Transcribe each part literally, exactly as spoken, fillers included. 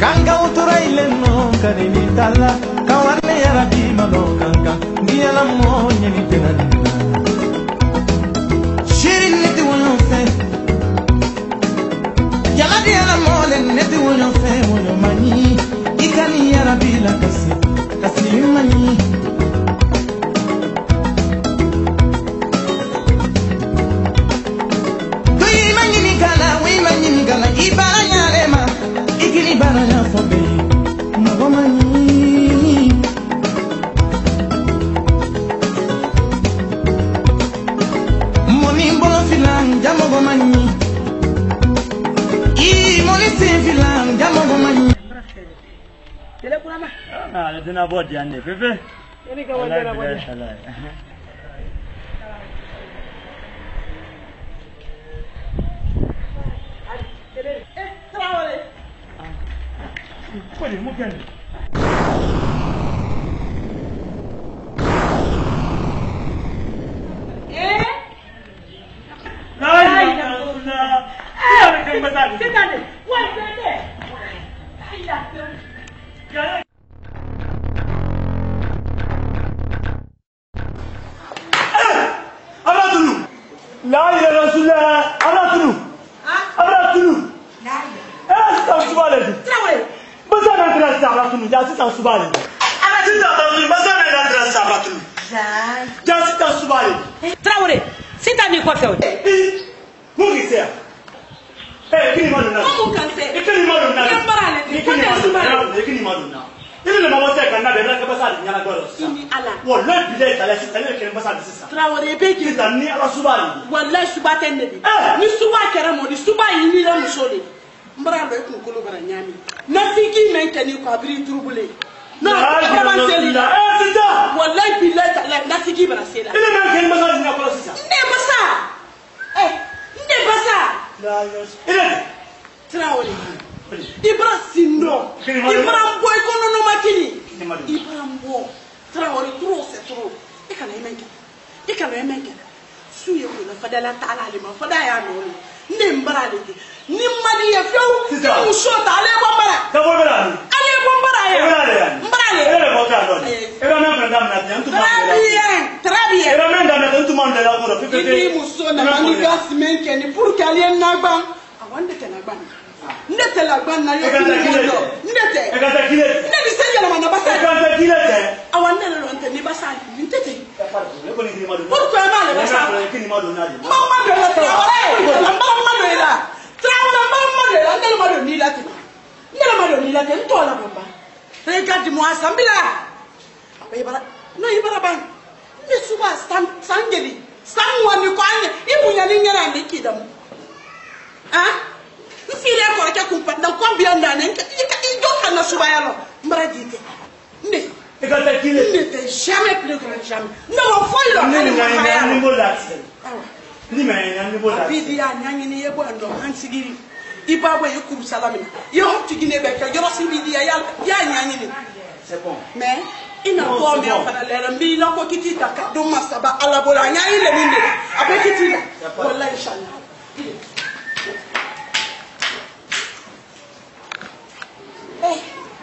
Ganga utura ileno kadini tala kawane yarabi malo ganga ngiala mo nyeni tenana shirin neti wono fe yala diala mo le neti wono fe wono mani ikani yarabi la kasi kasi mani kui mani ni gala wi mani ni gala ibara nyalema ikini bana ya fobe magomani moni mbolo filang jamogomani i moni sin filang jamogomani tele kulama ah le dina bodi ande pepe ni ka wala na bodi eh trawale Pode, mukende. Eh? Ai, ai, não, não. Ah, tem passado. Você tá ali? Ué, cadê? Ai, já. Abratu. La ilaha illallah. Abratu. Ah? Abratu. La ilaha. Eh, ça se voit là. Traoué. Basa na tra sabatunu ja sita subale ala sita tawni basa na tra sabatunu ja ja sita subale Traoré sita ni kwa fewo mungi sea eh kini madonna mungu kanse kini madonna ni barale ni kini madonna kini madonna ile le mama seka na bela ka basa nyana goro ni ala wallahi bidai kala sita ne kene basa sisa Traoré be ki sita ni ala subale wallahi subate ne bi ni suba kera mo ni suba yini la musole mbara do ko kolo bara nyami na fiki menteni ko abiri turubule no vraiment c'est là eh sita wallahi billahi la na fiki bara c'est là ile men ken basa ni ko sisa ne basa eh ne basa la ile Traoré ibra sindo ibra boy ko no makini ibra mbo Traoré trop c'est trop e kana emenke e kana emenke suye ko la fadala taala le ma fada ya no ne mbara le ni mali ya few ni musota ale bombara ka bombara ale bombara ya mbara le ele boka do ele na prenda na ntu ma très bien très bien ele na ndana ntu ma ndela ko fi fi ni musona mani gas menke ni pour qu'alien na gban awande te na gban ndete la gban na yo ko ndete e ka ta kile ne bi se yala mana basa e ka ta kile te awande le lonte ni basa ndete pourquoi ma le basa mama de la Traoré mama de la Traoré mama de la ndele mado ni la te ndele mado ni la te nto la bomba regarde-moi sambila ibara no ibara ban ni suba stan sangeli sanwani ko anye ibunya ni ngera ni kidamu ah nfile ko ke kumpa dan ko bi anda ne i do kana suba yalo mbara dite nde e ka ta kile ne te jamais plus grand jamais no fo ilo ni ni ni bola ni me ni bola bidi ya nyanyi ni yebo ando hansigiri ibabo ye kum salamina yo tigine be ka yoro sibidi ya ya nyanyi ni c'est bon mais ina ko me fana lera mbi la ko kitita ka do masaba ala bola nyanyi le minde abe kitita wallahi inshallah eh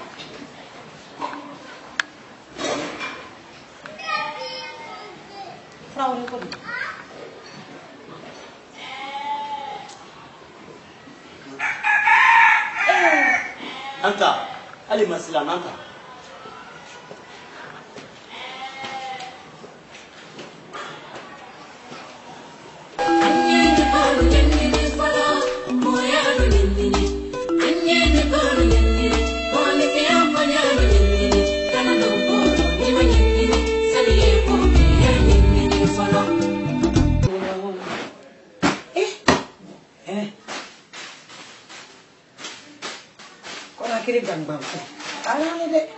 Traoré ko Anta, allez masila Anta. Kiri bang bang, alah ni dek.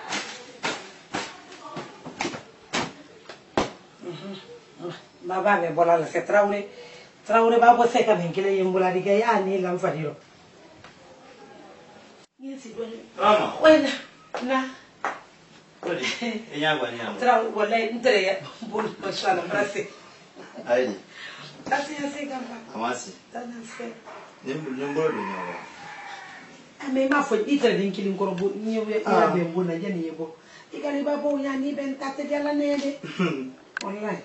Baba me bola la se Traoré, Traoré baba se ka ben kile yimbola di gaya ni lam fadiro. Ni si bon. Mama. Wena, na. Odi. Enya gwa ni amo. Traoré wala ntere ya bon mashallah brase. Ayi. Asi asi gamba. Amasi. Tanase. Nimbo nimbo ni nyawa. mais ma foi itra din kilin ko bo ni ya be bo na jani yebo igari ba bo ya ni ben tate yalla nede wallahi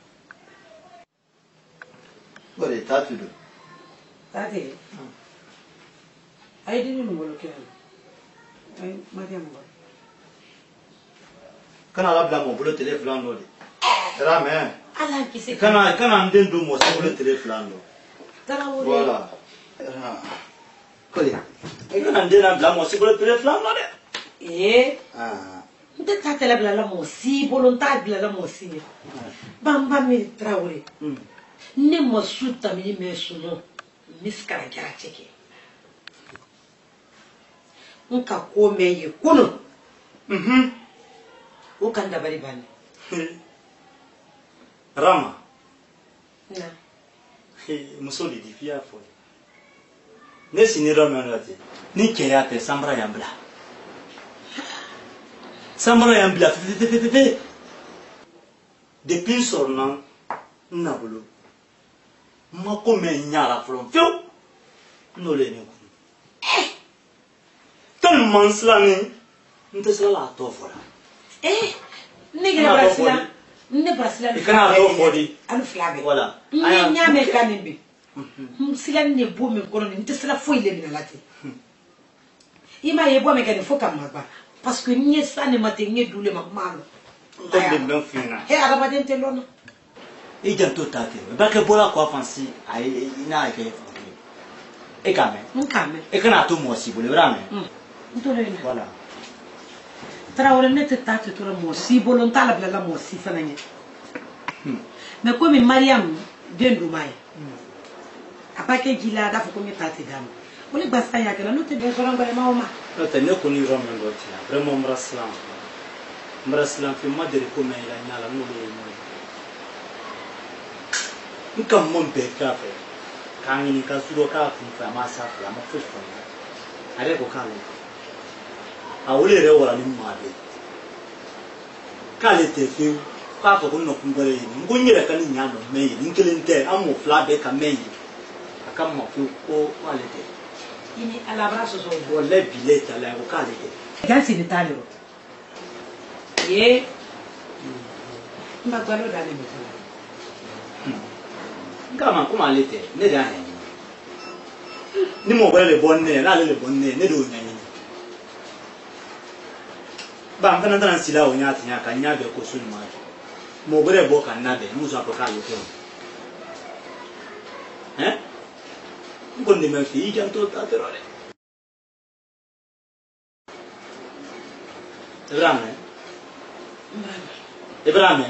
bore tatu do tate ay dinu mo lo ken ay mariam ba kana la bla mo bolo téléphone no de rame ala ki se kana kana ndendo mo se bolo téléphone no voilà kole e kana ndena bla mo se bolo téléphone no de eh ah nte tate la bla la mo si volontaire bla la mo si bamba mi Traoré ne mo suta mi me suno miskara kara cheke nka ko meye kuno mhm o kan da bari bani rama na muso de difia fo ne sinira manati ni keya te sambra yambla sambra yambla fe fe fe depuis sorna na bolo mako me nyara from fio no le ni ku tellement slani nte sala to fora eh ne gira brasila ne brasila kana to fodi anu flabe voilà ni nyame kanimbi sila ne bo me kono ni nte sala fo ile ni lati ima yebo me kani fo kamaba parce que ni sa ne mate ni dule ma malo comme de non fina he araba dente lona e janto tate ba ke bola ko fansi ai ina ke e kame nkame e kana to mo si bole brame ntole ni voilà Traoré ne te tate to mo si volontaire bla la mo si fananye mais comme Mariam dendu mai apake gila da fo mi tate dam woni basta ya kala no te be so rango ma oma no te ne ko ni ro men do tia vraiment mraslam mraslam fi madri ko me la nyala no le mo nkam mon be ka fe kan ni ka sudo ka fu fa ma sa fa ma fu fa are ko kan a wole re wala ni ma be ka le te fi ka ko no ku ngare ni ngonyere kan nya no me ni nkelente amu fla be ka me aka mo ku ko wale te ini ala braso so wala bileta la ko ka le te gansi ni talero ye ma gwalo dale mi tala ngama kuma le te ne da ni ni mo gwale le bonne na le le bonne ne do nya ni ba ngana ndana sila o nya tinya ka nya be ko sunu ma mo bere bo kan na be mu so apoka yo ko eh ngonde me fi janto ta terore Ibrahim Ibrahim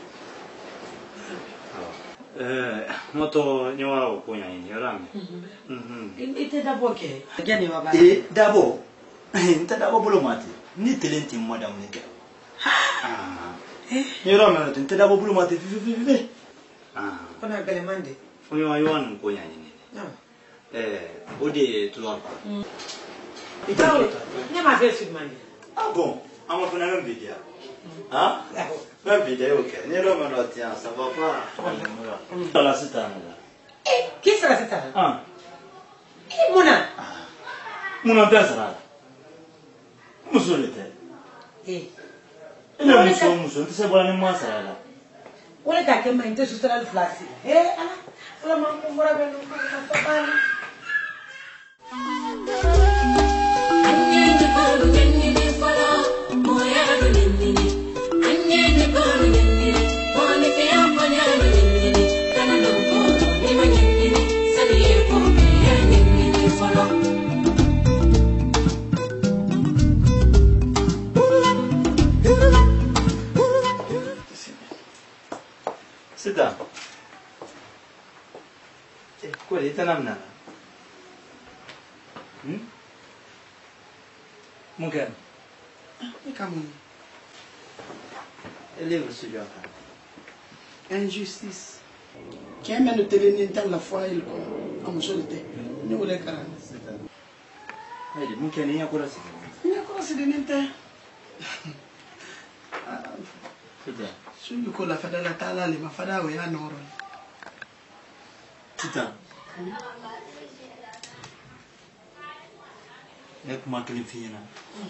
eh moto nyoa o kunya ni Ibrahim mhm ite dabo ke gani baba e dabo nta dabo bolo mati ni talenti madam ni ke ah eh nyoro me nta dabo bolo mati fi fi fi ah kona gele mande funyo ayo an kunya ni no eh ode to apa Traoré ne ma fait sur mande ah bon ama funa même vidéo ah même vidéo ok nyoro me no tia ça va pas la sitana eh qui sera cette femme ah eh mona mona pensara muso le te eh ina muso muso ntse bola ni masara la wala ka ke ma inte sustra le flasi eh ala ala ma ko mora be no ka ta Sit down. Quoi, il est un homme là? Mon gars. Elle est où ce gars? Injustice. Qui aime le télé dans la foi il comme solité. Nous voulons carrément. Allez, mon gars, il y a quoi là? Il y a quoi c'est de n'importe. Sit down. Sur le coup la fada la tala les ma fada ou ya noro. Sit down. ne kuma kelen fi ɲɛna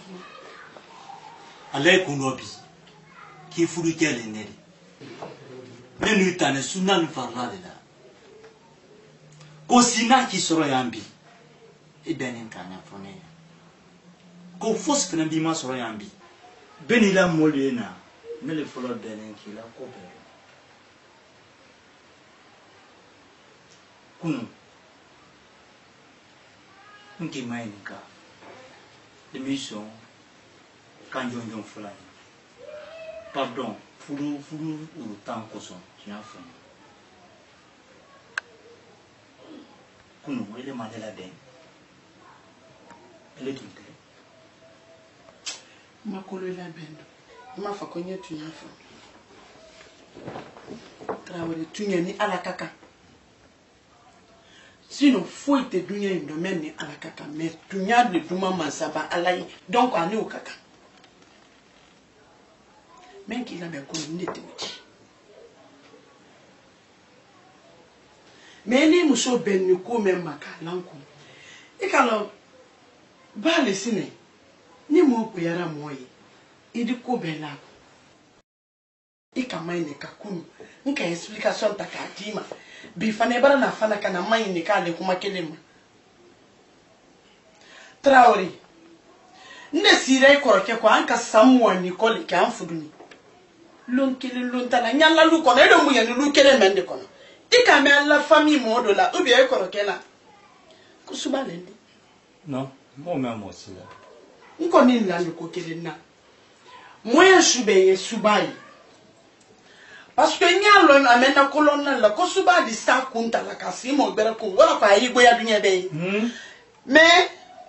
ala ye kun dɔ bi k'i furu kɛlen ne de ne n'u ta ne sunna min farila de la ko si n'a k'i sɔrɔ yan bi i bɛ nin kan ɲɛfɔ ne ye ko fosi fana b'i ma sɔrɔ yan bi bɛɛ n'i la mɔli ye na ne le fɔlɔ bɛnnen k'i la ko bɛɛ kunu n k'i ma ɲininka i m'i sɔn kan jɔnjɔn fɔla ye pardon furu furu uru tan kosɔn tiɲɛ fɔ n ye kunu ele ma ne labɛn ele tun tɛ ma kolo labɛn don ma fɔ ko n ye tun y'a fɔ Traoré tun ye ni ala ka kan sinon foyi tɛ dunya in dɔn mɛ ni ala ka kan mais tun y'a de duma mansaba ala ye donc ale o ka kan mɛ k'i labɛn ko ne tɛ o ci mais ni muso bɛn ni ko mɛ ma k'a lankun i ka lɔ baale sinɛ ni mɔɔ kuyara mɔɔ ye i di ko bɛɛ la i ka ma ɲini ka kunu n ka explication ta k'a d'i ma bi fana i bara na fana ka na ma ɲini k'ale kuma kelen ma Traoré n de sira i kɔrɔkɛ kɔ an ka san mugan ni kɔ le kɛ an fuduni lon kelen lon ta la n y'a lalu kɔnɔ e de mun ye ni lu kelen mɛ de kɔnɔ i ka mɛn la famille mɔɔ dɔ la ou bien i kɔrɔkɛ la ko suba le ndi non m'o mɛn mɔɔ si la n kɔni la ni ko kelen na moyen su bɛ ye suba ye parce que n y'a lɔn a mɛnna kolonna la ko suba di sa kun ta la ka si mɔ gbɛrɛ kun wala ko a y'i goya duɲɛ bɛɛ ye mais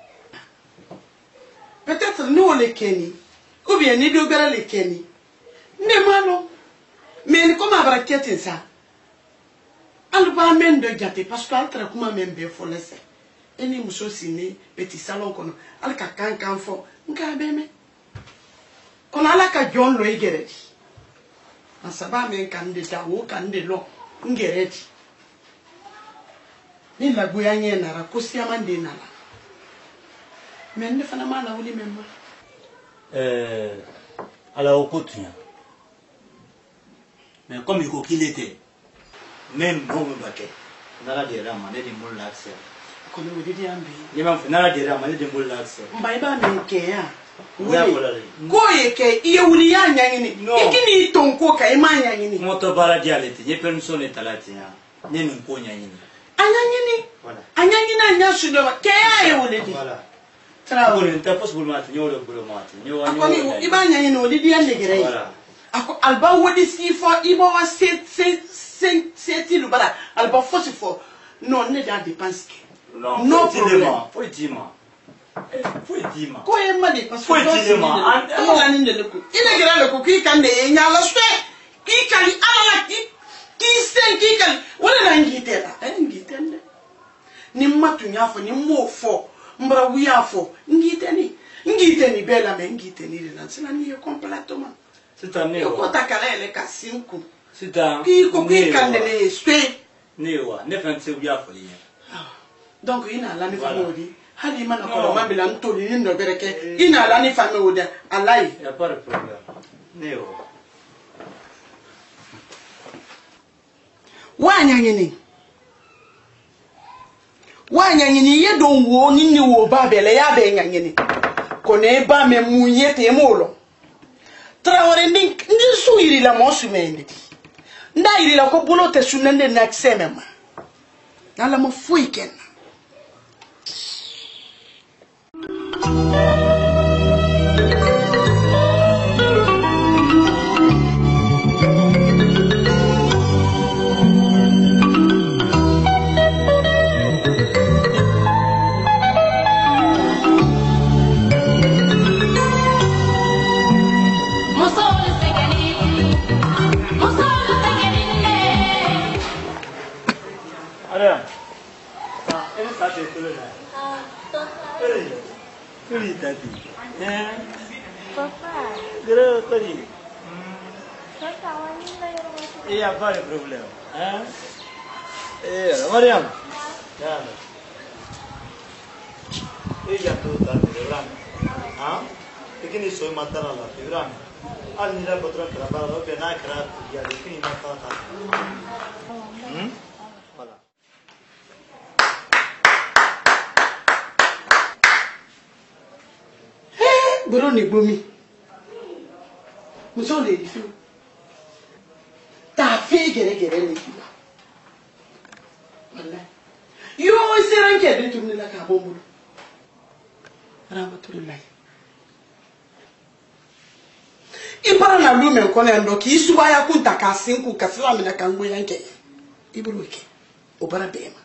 peut-être ni o le kɛ ni ou bien ni dɔ gbɛrɛ le kɛ ni ne ma lɔn mais ni comme a bara kɛ ten sa hali b'a mɛn dɔ jate parce que ale tɛra kuma mɛn bɛɛ fɔ la sɛ e ni muso si ne petit salon kɔnɔ hali ka kan kan fɔ n k'a bɛɛ mɛn kɔnɔ ala ka jɔn lɔ i gɛrɛ di a saba mɛn kan de da o kan de lɔ n gɛrɛ di ni lagoya ɲɛ nara ko siyaman de nana mais ne fana ma lawuli mɛn ma ɛɛ ala o ko tun mais comme il ko qu'il était même bon me baquet n'ala de rama ne de mol l'accès kɔnɔ o de di an bi ni ma fɔ n'ala de rama ne de mol l'accès mba i b'a mɛn kɛ yan ko ye kɛ i ye wuli i y'a ɲaɲini i k'i ton ko kan i m'a ɲaɲini mɔtɔ baara di ale tɛ n ye permission de tala ten yan ne nin ko ɲaɲini a ɲaɲini a ɲaɲini a ɲa su dɔ ma kɛ y'a ye o de di Traoré n tɛ possible ma ten n y'o de bolo ma ten a kɔni i b'a ɲaɲini o de di yan negɛrɛ ye a ko aliba wodi si fɔ i b'a wa se se se se ti lu bara aliba fosi fɔ non ne de y'a dépense kɛ non problème foyi t'i ma foyi t'i ma ko ye ma de parce que foyi t'i ma an ka nin de le ko i negɛrɛ le ko k'i kan de ye ɲala sɛ k'i kali ala la k'i k'i sen k'i kali o de la n k'i tɛ la ɛ n k'i tɛ dɛ ni n ma tun y'a fɔ ni n m'o fɔ n bara wu y'a fɔ n k'i tɛ ni n k'i tɛ nin bɛɛ la mɛ n k'i tɛ ni de la sisan n'i ye complètement sisan ne wa ko ta kala yɛlɛ ka sin kun sisan k'i ko k'i kan de le ye sɛ ne ye wa ne fɛn tɛ se u y'a fɔ i ɲɛ donc i n'a la ni famille o di hali i mana kɔlɔma bila n toli ni dɔ bɛrɛ kɛ i n'a la ni famille o di ala ye y a pas de problème ne ye wa wa ɲaɲini wa ɲaɲini i ye don wo ni ni wo ba bɛɛ la i y'a bɛɛ ɲaɲini kɔni e ba mɛ mun ye ten i m'o lɔ Traoré ni ni su yirila mɔɔ su mɛ de di n da yirila ko bolo tɛ su ne de na kisɛ mɛ ma ala ma foyi kɛ n na Il n'y a pas de problème. Hein? Eh, Mariam. Il y a tout à fait. Ibrahim. Ah? Lakini sio matara la Ibrahim. Al nila patron trabalha lo bena kra ya lakini matara ta. Hmm? Voilà. Eh, bro ni bomi. Muso le fi. Ta fi gere gere le fi. Wallahi. Yo siran ke din tunni la ka bombu. Rahmatullah. Ibara na lume nkole ndo ki isuba ya kunta ka sinku ka sala mina ka ngwe yanke. Ibro ke. Obara bema.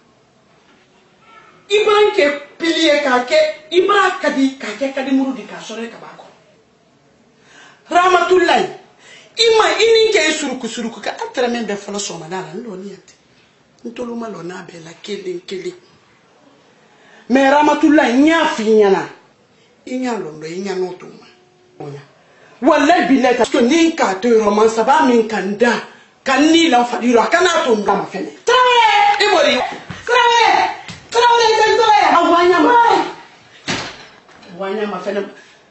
Ibra ke piliye ka ke ibra kadi ka ke kadi muru di ka sore ka bako. Rahmatullah. Ima ini ke suruku suruku ka atra membe folo soma dala ndo ni ate. Ntolu malo na be la kele kele. Me Rahmatullah nya finyana. Inya londo inya notuma. Onya. Wallahi billahi ta ko nin ka to roman saba min kanda kan ni la fadiro kana to ngama fene. Trawe ibori. Trawe. Trawe den to ya. Awanya ma. Awanya ma fene.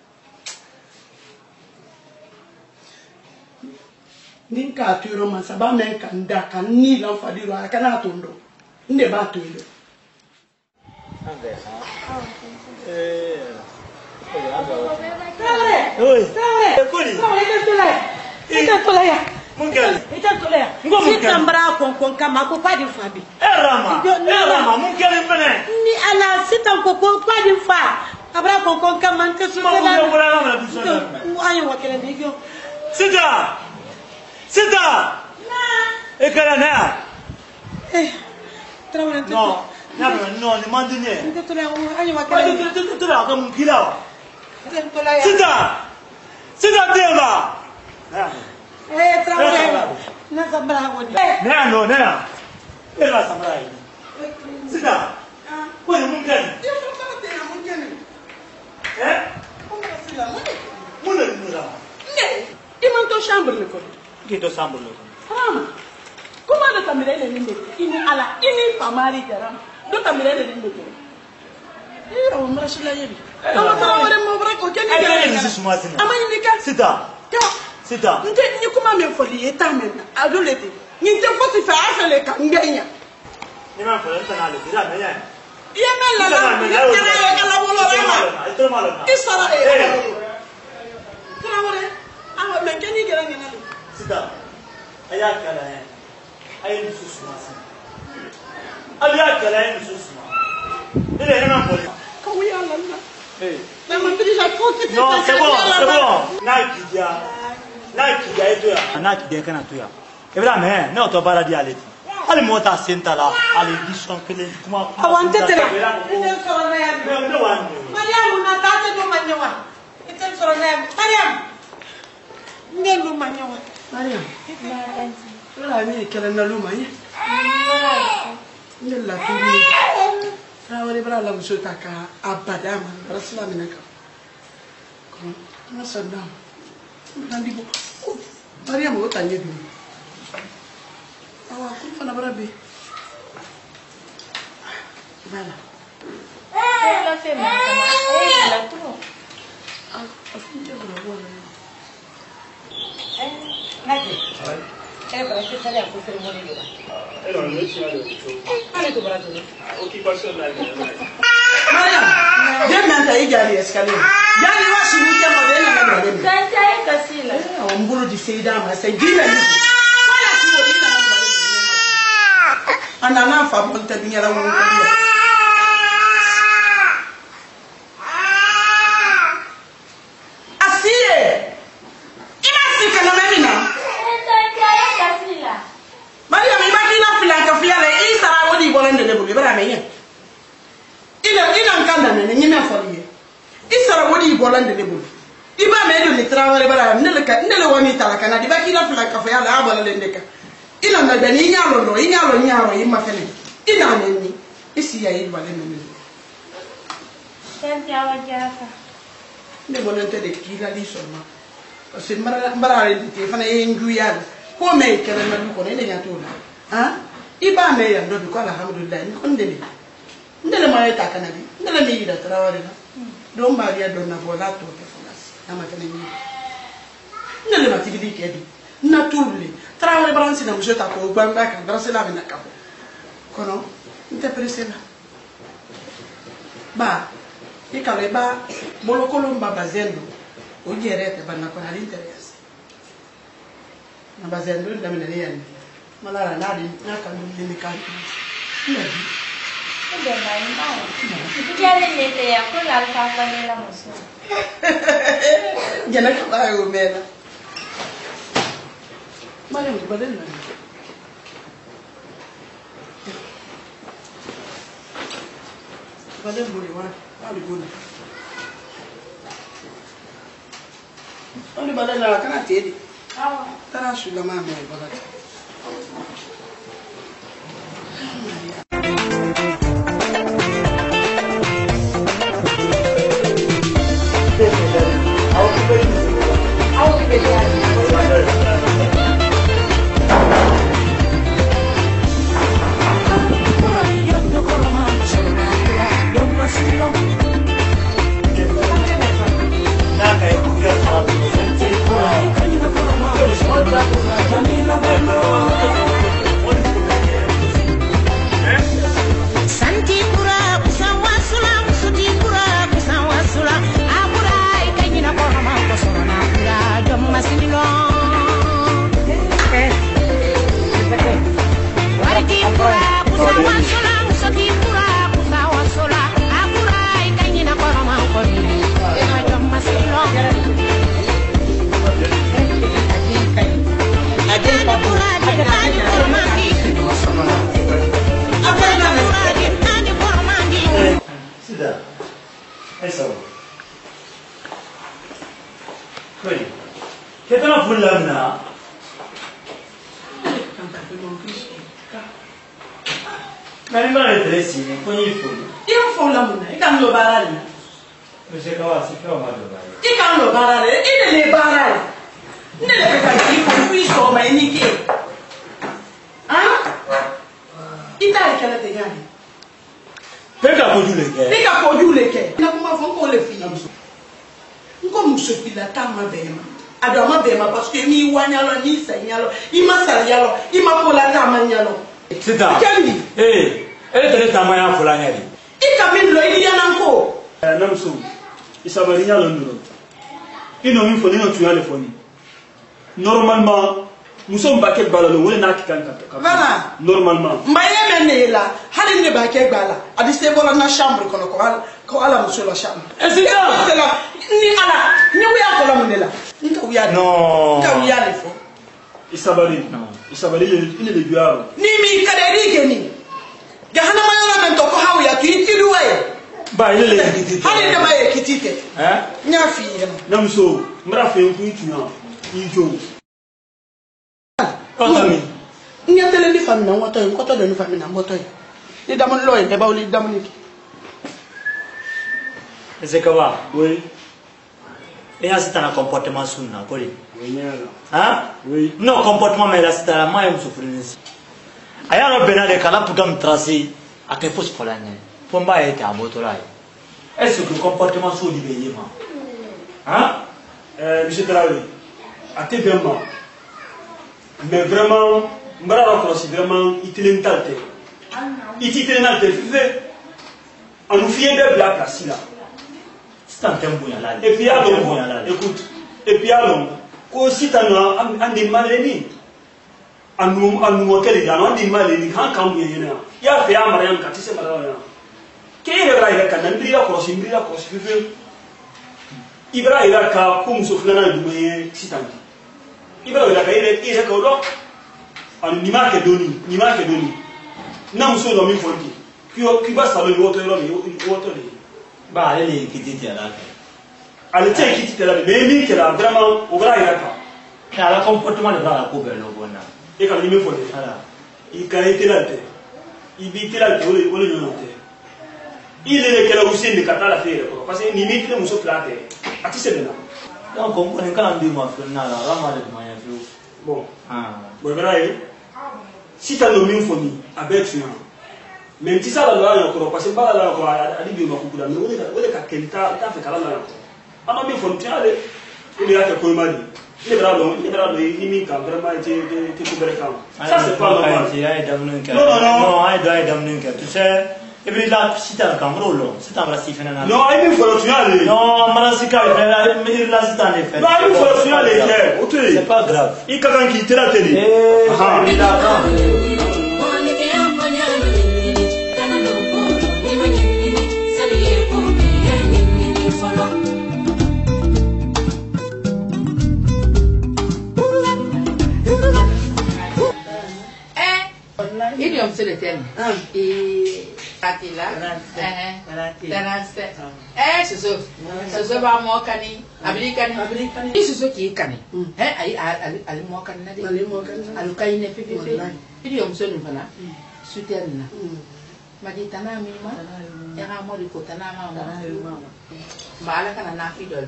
Nin ka to roman saba min kanda kan ni la fadiro kana to ndo. Nde ba to ile. Ande ha. Eh. Traore! Oi! Traore! Kuli! Traore, ita tolaya! Ita tolaya! Mungkin! Ita tolaya! Ngo mungkin! Sita mbra konkon kama ko kwa di fabi. Eh Rama! Eh Rama! Mungkin mana? Ni ala sita ko ko kwa di fa. Abra konkon kama nke su Mau tela. ngomong apa Rama tu sana? Ayo wakele ndigyo. Sita! Sita! Na! Eh kana na? Eh. Traore ita. No! Na no ni mandinye. Ita tolaya ayo Kau wakele. tu tu tu tu lah kamu gila. Ita tolaya. Sita! Sita tema! Eh Traore. Na sambra woni. Nena no nena. Ela samrai. Sita. Kau ni mungkin. Yo so ta te na mungkin. Eh? Kuma sila mune. Muna muna. Ne. Iman to chambre le ko. Kita sambul lo. Rama. Kuma da tamire le ni ini ala ini pamari jaram. Do tamire le ni ko. Eh ro mara sila yebi. Ama Traore mo bra ko ken ni Ada yang sisi semua sini. Ama ni ka. Sita. Ka. Sita. Nte ni kuma me foli eta men. Adolete. Ni nte foti fa afele ka ngenya. Ni mana pun tak ada tidak ada. Iya men la la. Kala ya kala bolo rama. Itu malu. Isara e. Eh. Traore. Awa men ken ni gera ngena. Sita. Ayat kala ya. Ayat ni sisi semua sini. Ayat kala ya ni sisi semua. Ini ni mana pun. Kamu ya Allah. Eh. Mais mon petit Jacques, tu Non, c'est bon, c'est bon. Nike dia. Nike dia itu ya. Nike dia kan itu ya. Ibrahim eh, ne oto bara dia leti. Ali mota senta la, ali dison kele kuma. Awante tere. Ita soro na ya. Ne ne wan. Mariam na tate do manyawa. Ita soro na ya. Mariam. Ngelu manyawa. Mariam. Wala ni kala na luma ni. Ndela tuni. Traore bra la musuta ka abadama rasula minaka. Ko na sandam. Nandi bo. Mariam o tanye bi. Awa ku fana bra bi. Bala. Eh, la femme. Eh, la tu. Ah, afinja bra wala. Eh, nake. Eh, bra se sale a ku cerimonia ni ba. Eh, no, no si vale. Ale tu bra tu. Occupation la. Mariam. Je manta ijali escalier. Jali wa shinu ke mo de na na de. Santa e kasila. Eh, o mbulu di seida ma se gila ni. Wala si o dina na. Ana na fa mo te binyala mo ko dia. Asiye. Ina sika na memina. Santa e kasila. Mariam imagina filanka fiale isara wodi bolande de bulu bara menye. Ina ina nkanda ne nyime afoliye. Isara wodi bolande de bulu. Iba me do ni Traore bara ndele ka ndele woni talaka na diba kila filanka fiale abolande ndeka. Ina na beni nyalo ndo nyalo nyaro yima fene. Ina neni isi ya yi bale neni. Santa wajaka. Ne bolante de kila di soma. Parce mara mara ndi fana yenju yalo. Ko me kala na ko ne nya to na. Ha? Iba me ya ndo ko alhamdulillah ni ko ndele. Ndele ma ya ta kana bi. Ndele mi da Traore na. Don Maria donna vola to te folas. Ama tele ni. Nele matigi kedi. Na turle. Traore bransi na mjeta ko bamba ka bransi la bina kapo. Kono nte presela. Ba e kale ba molokolo mba bazendo. O gerete bana ko na interesse. Na bazendo ndamina ne yani. Malara nadi na ka ndini ka. Udah main tahu. Jangan nete ya, aku lalpa panela musuh. Jangan kau mena. Mana yang badan mana? Badan boleh mana? Ada boleh. Ada badan lah kan ada di. Tanah sudah mana badan? Sita. Eh, eh tele tamaya fulanya di. Ika min lo ili yananko. Eh namso. Isabarinya lo nduro. Ino min foni no tuyale foni. Normalement, nous sommes baquet balalo wala na kikan ka. Voilà. Normalement. Mbaye menela, hali ne baquet bala. Adi se bola na chambre kono ko ala ko ala monsieur la chambre. Eh sita. Ni ala, ni wiya ko la munela. Ni ka wiya. Non. Ka wiya le fo. Isabari. Non. Isabari il est le guaro. Ni mi kaderi geni. Gahana mayora mento ko hawu ya kiti duwe. Ba il est le kitite. Hali de maye kitite. Hein? Nya fi yema. Namso, mra fe ku tuya. Ijo. Otami. Nya tele ni famina ngoto yi, ngoto de ni famina ngoto yi. Ni damon loye de bawli damon ni. Ezekawa. Oui. Et là c'est un comportement sunna quoi. Oui, mais hein? Oui. Non, comportement mais là c'est la maille me souffrir. Aya no bena de kala pour me tracer à que faut se prendre. Pour moi était à motorai. Est-ce que le comportement sous libéré ma? Hein? Euh monsieur Traoré. A te vraiment. Mais vraiment, mbara rakrosi vraiment itilentate. Itilentate fait en nous fier de la place là. C'est un tempo là. Et puis alors, écoute, et puis alors, ko sitana andi maleni. Anu anu kele ya andi maleni kan kan mu yena. Ya fe amara yan ka tise mara ya. Ke ire ra ire kan ndiri la cross ndiri la cross fe. Ibra ira ka kum so flana du me sitanti. Ibra ira ka ire ire ka do. Anu ni ma ke doni, ni ma ke doni. Na muso do mi fonti. Ki ki ba salo ni woto ro mi woto ni. Bah, elle est qui dit là. Elle tient qui dit là, mais lui qui là vraiment au bras il a pas. Elle a comportement de bras la coupe le bon. Et quand il me faut voilà. Il quand il était là, il vit là, il est il est il est là aussi ne kata la faire parce que ni met le muso plate. A tu sais bien. Donc on connaît quand on dit moi na la rama de moyen flou. Bon. Ah. Bon voilà. Si tu as nommé une famille avec tu mais ti sala la yokoro parce que bala la ko ali bi makukula mais wole wole ka kelita ta fe kala la ama mi fon tiale il y a que ko mali il est bravo il est bravo il mi ka vraiment ti ti ti bere ka ça c'est pas normal non non non non ai do ai damnen ka tu sais e bi la sita ka mrolo sita mara si fena non ai mi fon tiale non mara si ka me la sita ne fait non ai mi fon tiale ke ok c'est pas grave il ka kan ki tera teli eh ah il a quand idiom c'est le terme. Et Atila, Tanase, eh, c'est ça. C'est ça, va moi cani, Abricani, Abricani. C'est ce qui est cani. Eh, aïe, allez, moi cani, allez, moi cani, allez, caïne, pipi, idiom c'est le voilà. Souterne. Ma dit Tana, Mima, et à moi, le Kotana, Mala Kana, fidèle.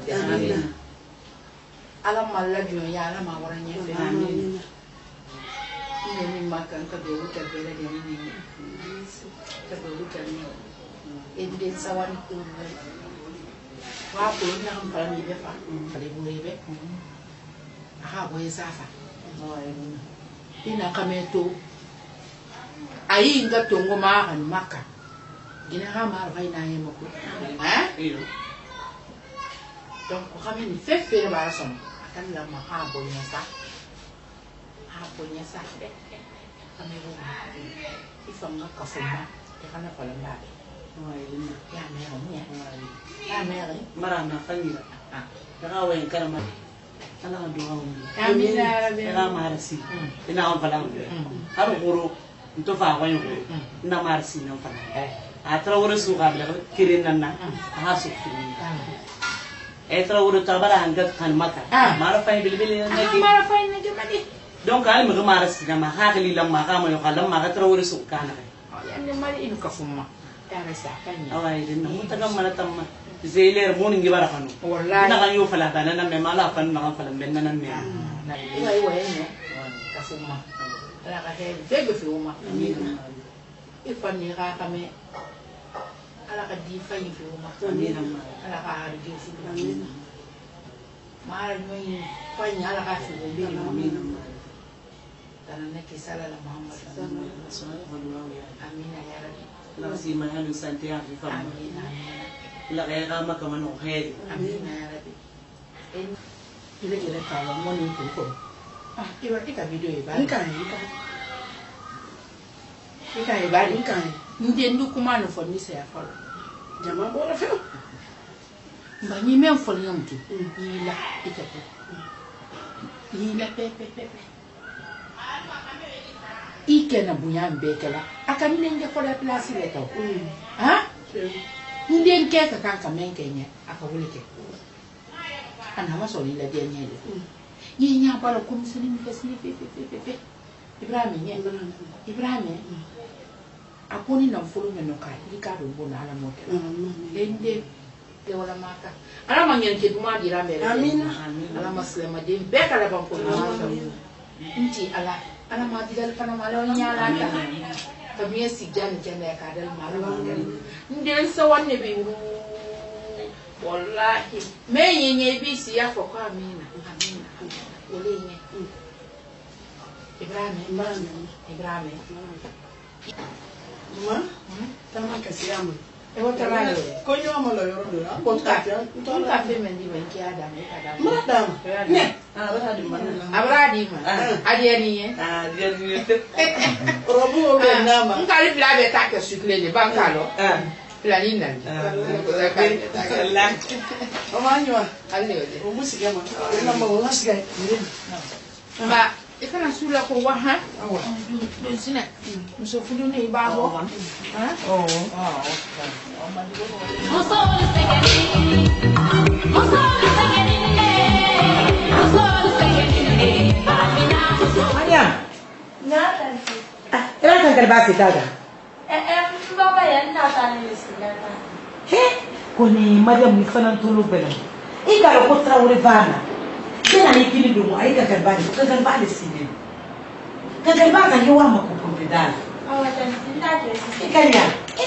Alors, malade, il y a la mawarani. Ini makan kedua terbela dia ni, kedua kali. Ini sawan itu. Wah, pun nak kampanye ni befa, kali boleh be. Ah, boleh safa. Ini kami tu. Ayi ingat tunggu makan makan. Gini hamar bayi naya maku. Eh? Donc kami ni fefe barasan. Akan lama ah boleh sah. Punya sakit, kami rumah di fanga kafuma, ya karena kalau nggak, ya merahnya, ya merah, marah nak kali lah, kalau yang kerana anak dua orang, kami dah, kita marasi, kita orang palang, harus guru untuk faham yang guru, nak marasi nak palang, atau guru suka bilang kirim nana, hasuk kirim, atau guru tabara angkat kan makan, marah faham bila-bila lagi, marah faham lagi mana? Donc kali mereka marah sih, nama hakili lama kamu yang kalau marah terus suka nak. Yang mana ini kafuma, yang resahkannya. Awal ini, namun tak mana tamma. Zailer morning gimana kanu? Wallahi. Nak kayu falatan, nana memala kan nak falan benda nana memang. Iwa iwa ini, kafuma. Anak kahel, jago filma. Ipan ni kami, anak kadifa ini filma. Anak kahal di filma. Mahal ni, paling anak kahal filma. Karena kisah la Muhammad sallallahu alaihi wasallam. Amin ya Rabbi. La si mahalu santia fi fam. Amin amin. La kaya kama kama no khair. Amin ya Rabbi. En ile ile kalau mau ni tu. Ah, iwa ika video iba. Ika ika. Ika iba Ika. Ndiye ndu kumano for ni se afalo. Jamaa bora feo. Mbani men for yamtu. Ila ika ko. Ila pe pe pe pe. Ike na bunya mbekela akani nenge fola place le taw ha ndien ke ka kan ka men kenye akawulike ana ma so ni la de nyele yi nya balo kum sini mi fesni fe fe fe fe Ibrahim nye Ibrahim akoni na mfulu nyo ka ika do bona ala moke ende de wala maka ala manyen ke duma dira mere amina ala maslema de bekala ban ko nti ala ana ma didal pana malo nyala ka kamiya sigjan jene ka dal malo ndel so wanne bi wallahi me yenye bi si ya ko amina amina wole nye Ibrahim Ibrahim Ibrahim ma tama kasiamu e wata rale ko nyoma lo yoro do ko ka to ka fe men di men ki adam e adam madam ne abra di mana abra di ma adiye ni ye ah dia ni robu o be nama ngali bla be ta ke sukle ni bankalo ah bla ni nan la o manyo ali ode o musika ma na ma wala siga ba ikana sula ko wa ha do sina muso fudu ne ba bo ha oh ah muso le segeni muso le segeni muso le segeni Mariam na tanti ah era tan kalba fitada eh eh baba ya na tani sigana he kone Mariam ni fana tulu bela igalo ko trawre vana Kena ni kini dumo ai ka kalbani ka kalbani sinin ka kalbani yo wa ma ko propriedade Ikanya.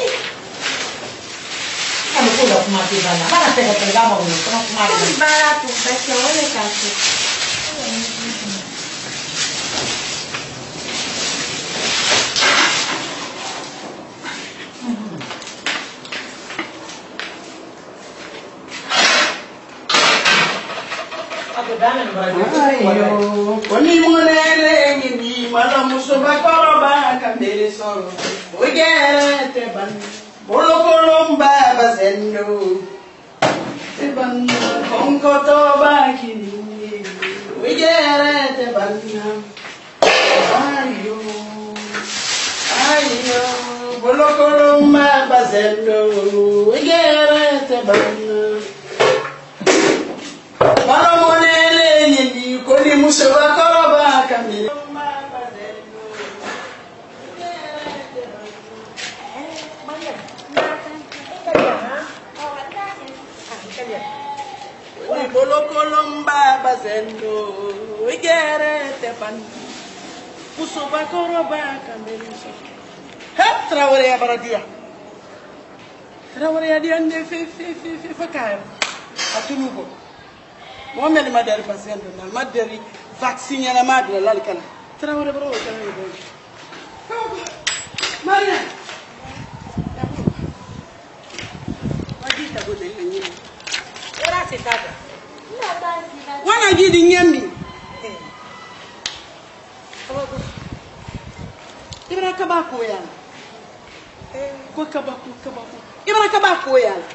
Kamu kuda kumati bana. Mana tega tega mau ni? Kamu kumati. Bara tu baca oleh kasih. Ayo, koni mulele ngini mala musoba koroba kambele soro. Ogere te ban, bolo kolomba bazendo. Te ban, konkoto bakini. Ogere te ban. Ayo, ayo, bolo kolomba bazendo. Ogere te ban. Malamonele yindi koni musoba koroba kamile. Ni bolo kolomba bazendo igere tepan musoba koroba kamile. He Traoré abaradia. Traoré adia ne fe fe fe fe fakar. Atunugo. Mohamed madari patient na madari vaccine na madre la kala Traoré bro kala ni Maria Wajita gode ni era sitada wana gidi nyami Ibra kabako yana ko kabako kabako Ibra kabako yana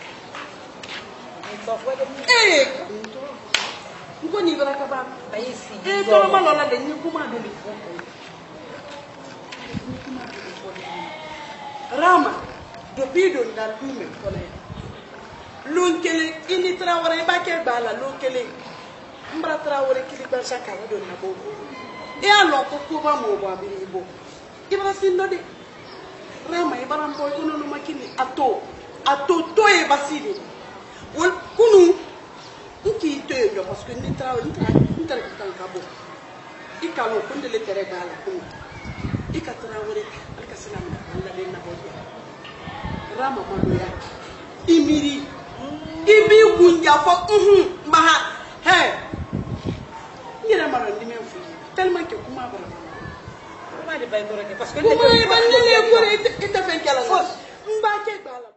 eh Ngoni baraka ba bayisi eh to malola de ni kuma de Rama do bido na lume kole lunkele ini Traoré ba ke bala lunkele mbra Traoré kili ba shaka do na bo e alo ko ko ba mo ba bi bo ibra sindo de Rama e baram boy kuno no makini ato ato to e basidi wol kunu Uki te yo parce que ni Traoré ni tare kan kabo ikalo kunde le tere bala kun ika Traoré alka salam Allah de na bodo Rama madoya imiri ibi kunja fo mhm maha he ngira maro ndi men fu tellement que kuma bara kuma de bay ngoro ke parce que kuma ban le ko ita fen kala mba ke bala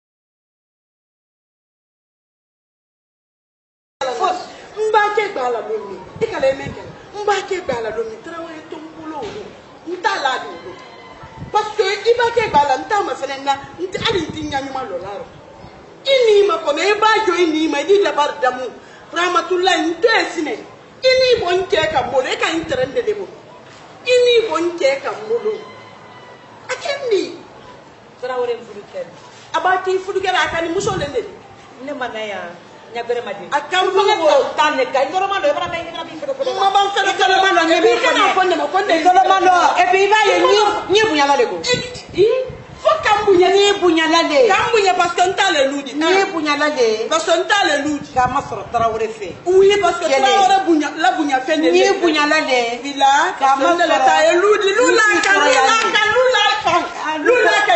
Mbake gbala lomi ikale meke mbake gbala lomi Traoré tombulo ntala do parce que ibake gbala ntama felena nti ali tinya nyuma lolaro ini ma ko me bajo ini ma di la bar damu rahmatullah nto esine ini bonke ka mole ka interende debo ini bonke ka molo akemni Traoré mfuduken abati fudugera akani musole ne ne manaya nyabere madi akam fugo tanne kay doromando e bara kay ngira bi fere fere ma ban fere doromando ngi kana fonde mo fonde doromando e bi ba ye ni ni bunya la lego i fo kam bunya ni bunya la le kam bunya parce que ntale ludi ni bunya la le parce que ntale ludi ka masoro Traoré fe oui parce que Traoré bunya la bunya fe ni bunya la le bila ka masoro ta ludi lula ka lula ka lula ka lula ka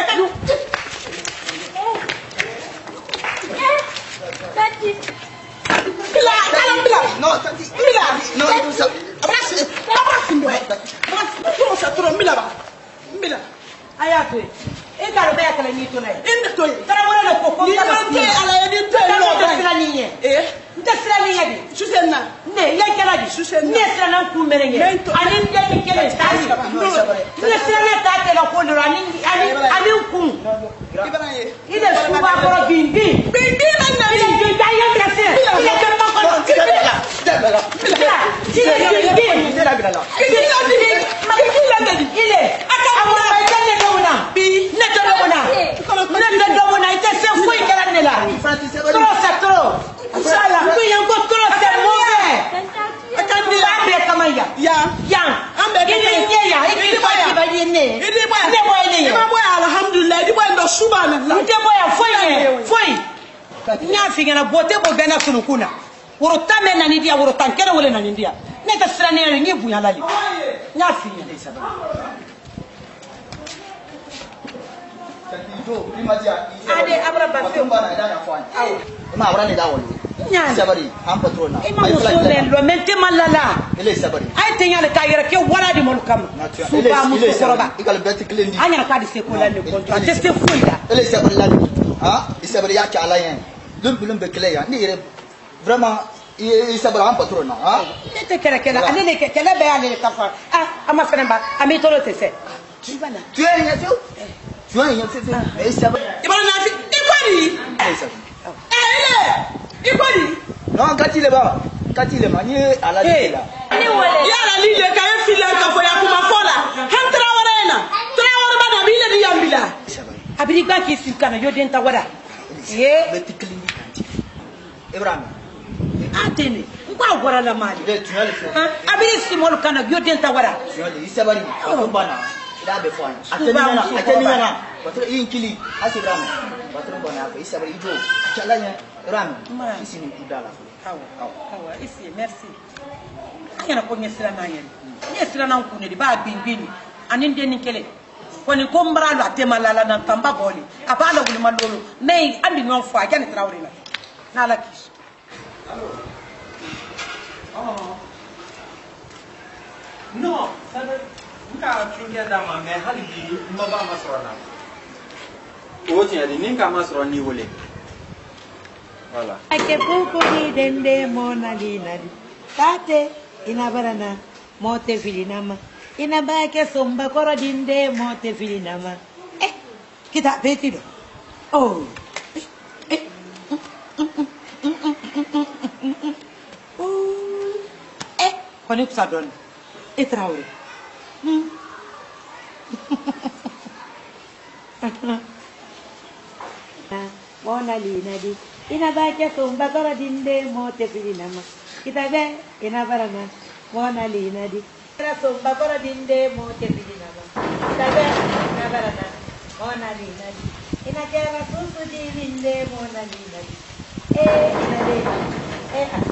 Tati. Bila, dalam bila. No, tati. Bila. No, itu sa. Abas, abas ndo. Abas, terus terus bila ba. Bila. Ayatu. E karo be akala ni to nai. Inde to. Traoré lo ko ko. Ni mante ala yedi to lo ba. Sira ni ye. Eh. Nda sira ni yedi. Susenna. Ne, ya kala di. Susenna. Ne sira nan ku merenge. Ani nda ni kele tati. Ne sira na tati la ko lo ani ani ani ku. Ibrahim. Ide suba ko bindi. Bindi na na. Ide daya kase. Ide kama ko. Bila. Bila. Ide bindi. Ide bila la. Ide la di. Ide la di. Ide. Aka ko ba jane ko na. Bi. Ne to ko na. Ne to ko na ite se fu ikala ne la. Tro sa tro. Sala. Ku yan ko tro se mo be. Aka di la be kama ya. Ya. Ya. Ambe ke ne ya. Ide ba ya. Ne. Ide ba. Ne ba ne. Ide ba alhamdulillah. Ide ba ndo subhanallah. Ide ba ya foi. Foi. Nya fingana bote bo bena sunukuna. Woro tame na nidia woro tankere wole na nidia. Neta sira ne ni bunya lali. Nya fingana isa. Jo, prima dia. Ade abra ba fe. Tumba na ida na fanya. Aw. Ma abra ni da wolo. Nyani. Sabari, am patrona. E ma muso men lo men te malala. Ele sabari. Ay te nyale ka yere ke wala di mol kam. Suba muso koroba. Ikal beti klendi. Anya ka di se ko la ne ko. Te se fuida. Ele sabari la. Ah, sabari ya ka ala yen. Dum bulum be kle ya. Ni yere vraiment il sabari am patrona, ah. Te kere kele, ane ne ke kele be ale ka fa. Ah, ama fere ba, ami tolo te se. Tu vas là. Tu es rien tu. Tu es rien tu. Mais sabari. Ibara na fi. Ikodi. Ele sabari. Eh, Ikodi. Non, quand il est bas, quand il est manié à la vie là. Yala lile ka ye fila ka fo ya kuma fola. Han Traoré na. Traoré ba na bile di yambila. Abiri ba ki su kana yo den tawara. Eh. Beti klindi kanti. Ibrahim. Atene. Ngwa gwara la mali. Le tu as le fait. Abiri simol kana yo den tawara. Tu as le sabari. Ko bana. Ida be fanya. Ateni na, ateni na. Patro inkili. Asi Ibrahim. Patro bana ko isabari ijo. Chalanya Ibrahim. Isi ni kudala. Awa, awa, isi, merci. Ayana ko nyesira na yen. Nyesira na nkune di ba bingbini. Anin deni kele. Koni ko mbara lo atema lala na tamba goli. Abala wuli malolo. Nei andi nyon fo akani Traoré la. Na la kish. Allô. Oh. Non, ça ne nka chungia dama mais halibi mbaba masrona. O tiens di ninka masroni wole. Voilà. Ake pupuri dende mona lina di. Tate inabarana mote filinama. Inabake somba koro dinde mote filinama. Eh, kita petido. Oh. Eh. Eh, koni kusadon. Eh Traoré. Hmm. Mona lina di. Inabake somba koro dinde mote filinama. Kita be inabarana mona lina di. Ina somba koro dinde mote filinama. Kita be inabarana mona lina di. Ina kera susu di dinde mona lina di. Eh ina de. Eh ah.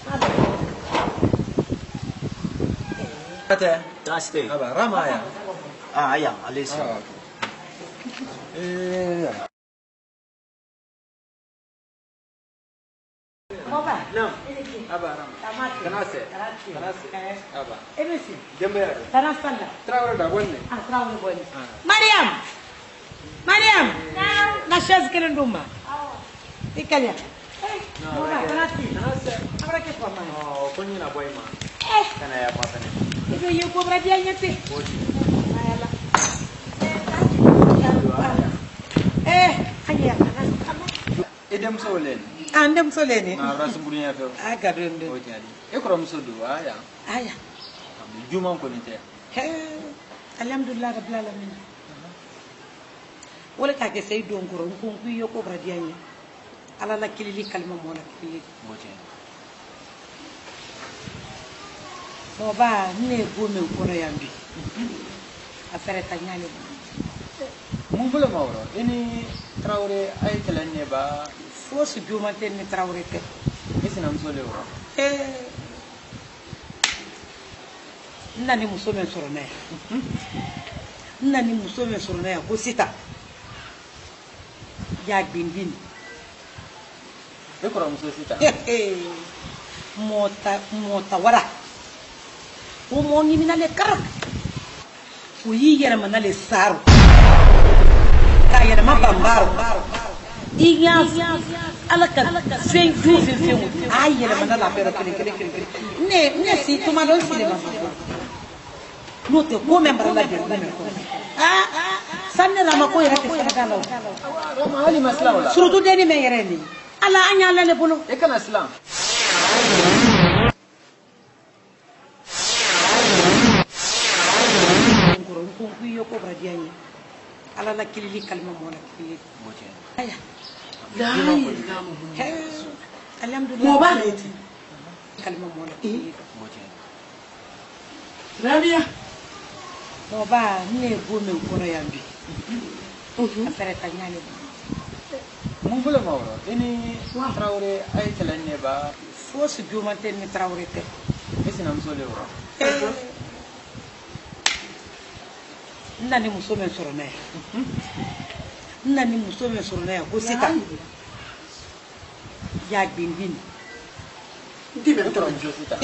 Kata. Daste. Aba Ramaya. Ah ya, alisi. Eh. Moba. Non. Ini Aba Ram. Tamati. Kanase. Tarati. Kanase. Eh. Aba. Emisi. Dembe ya. Tanasanda. Traoré da bonne. Ah, Traoré bonne. Mariam. Mariam. Na chaise que nduma. Ikalia. Eh. Moba, Tanati. Kanase. Abra ke kwa mama. Oh, koni na boy ma. Eh. Kana ya pasane. Ido yo cobra dia nyate. Ayala. Eh, aya kana. Edem solen. Andem soleni. Na rasu bunya fe. Aga dondo. O tiani. E kro musodu aya. Aya. Juma ko nite. He. Alhamdulillah rabbil alamin. Wala ka ke sey don goro ko ko yo cobra dia nya. Ala la kilili kalma mo la kilili. O tiani. Moba ne gome kono yambi. Afere tanyale. Mun bula mawro. Ini Traoré ay telanye ba. Fo su juma ten ni Traoré te. Isina msole woro. Eh. Nani muso men soro na ya. Nani muso men soro na ya ko sita. Ya gbingbin. E kro muso sita. Mota mota wara. O mo ni minale karak. O yi yere manale saru. Ka yere ma bambaro. Inya ala ka fen ju fen fen. Ay yere manala pero kele kele kele. Ne ne si tuma do si le ma. No te ko membra la de ko. Ah sanne rama ko yere te sagala. Rama hali masla wala. Surutu deni me yere ni. Ala anya la ne bulu. E kana islam. Yo cobra dia nya. Ala la kilili kalma mo la kilili. Aya. La ilaha Alhamdulillah. Mo ba leti. Kalma mo la kilili. Rabia. Mo ba ne gome kono yambi. Afere tanyale. Mun bula mawro. Ini Traoré ay telanye ba. Fo su juma ten ni Traoré te. Isina msole woro. Nani muso men soro na ya. nna ni muso min sɔrɔ na yan ko sita ya gbingbin Ndi bɛ tɔrɔ jo sita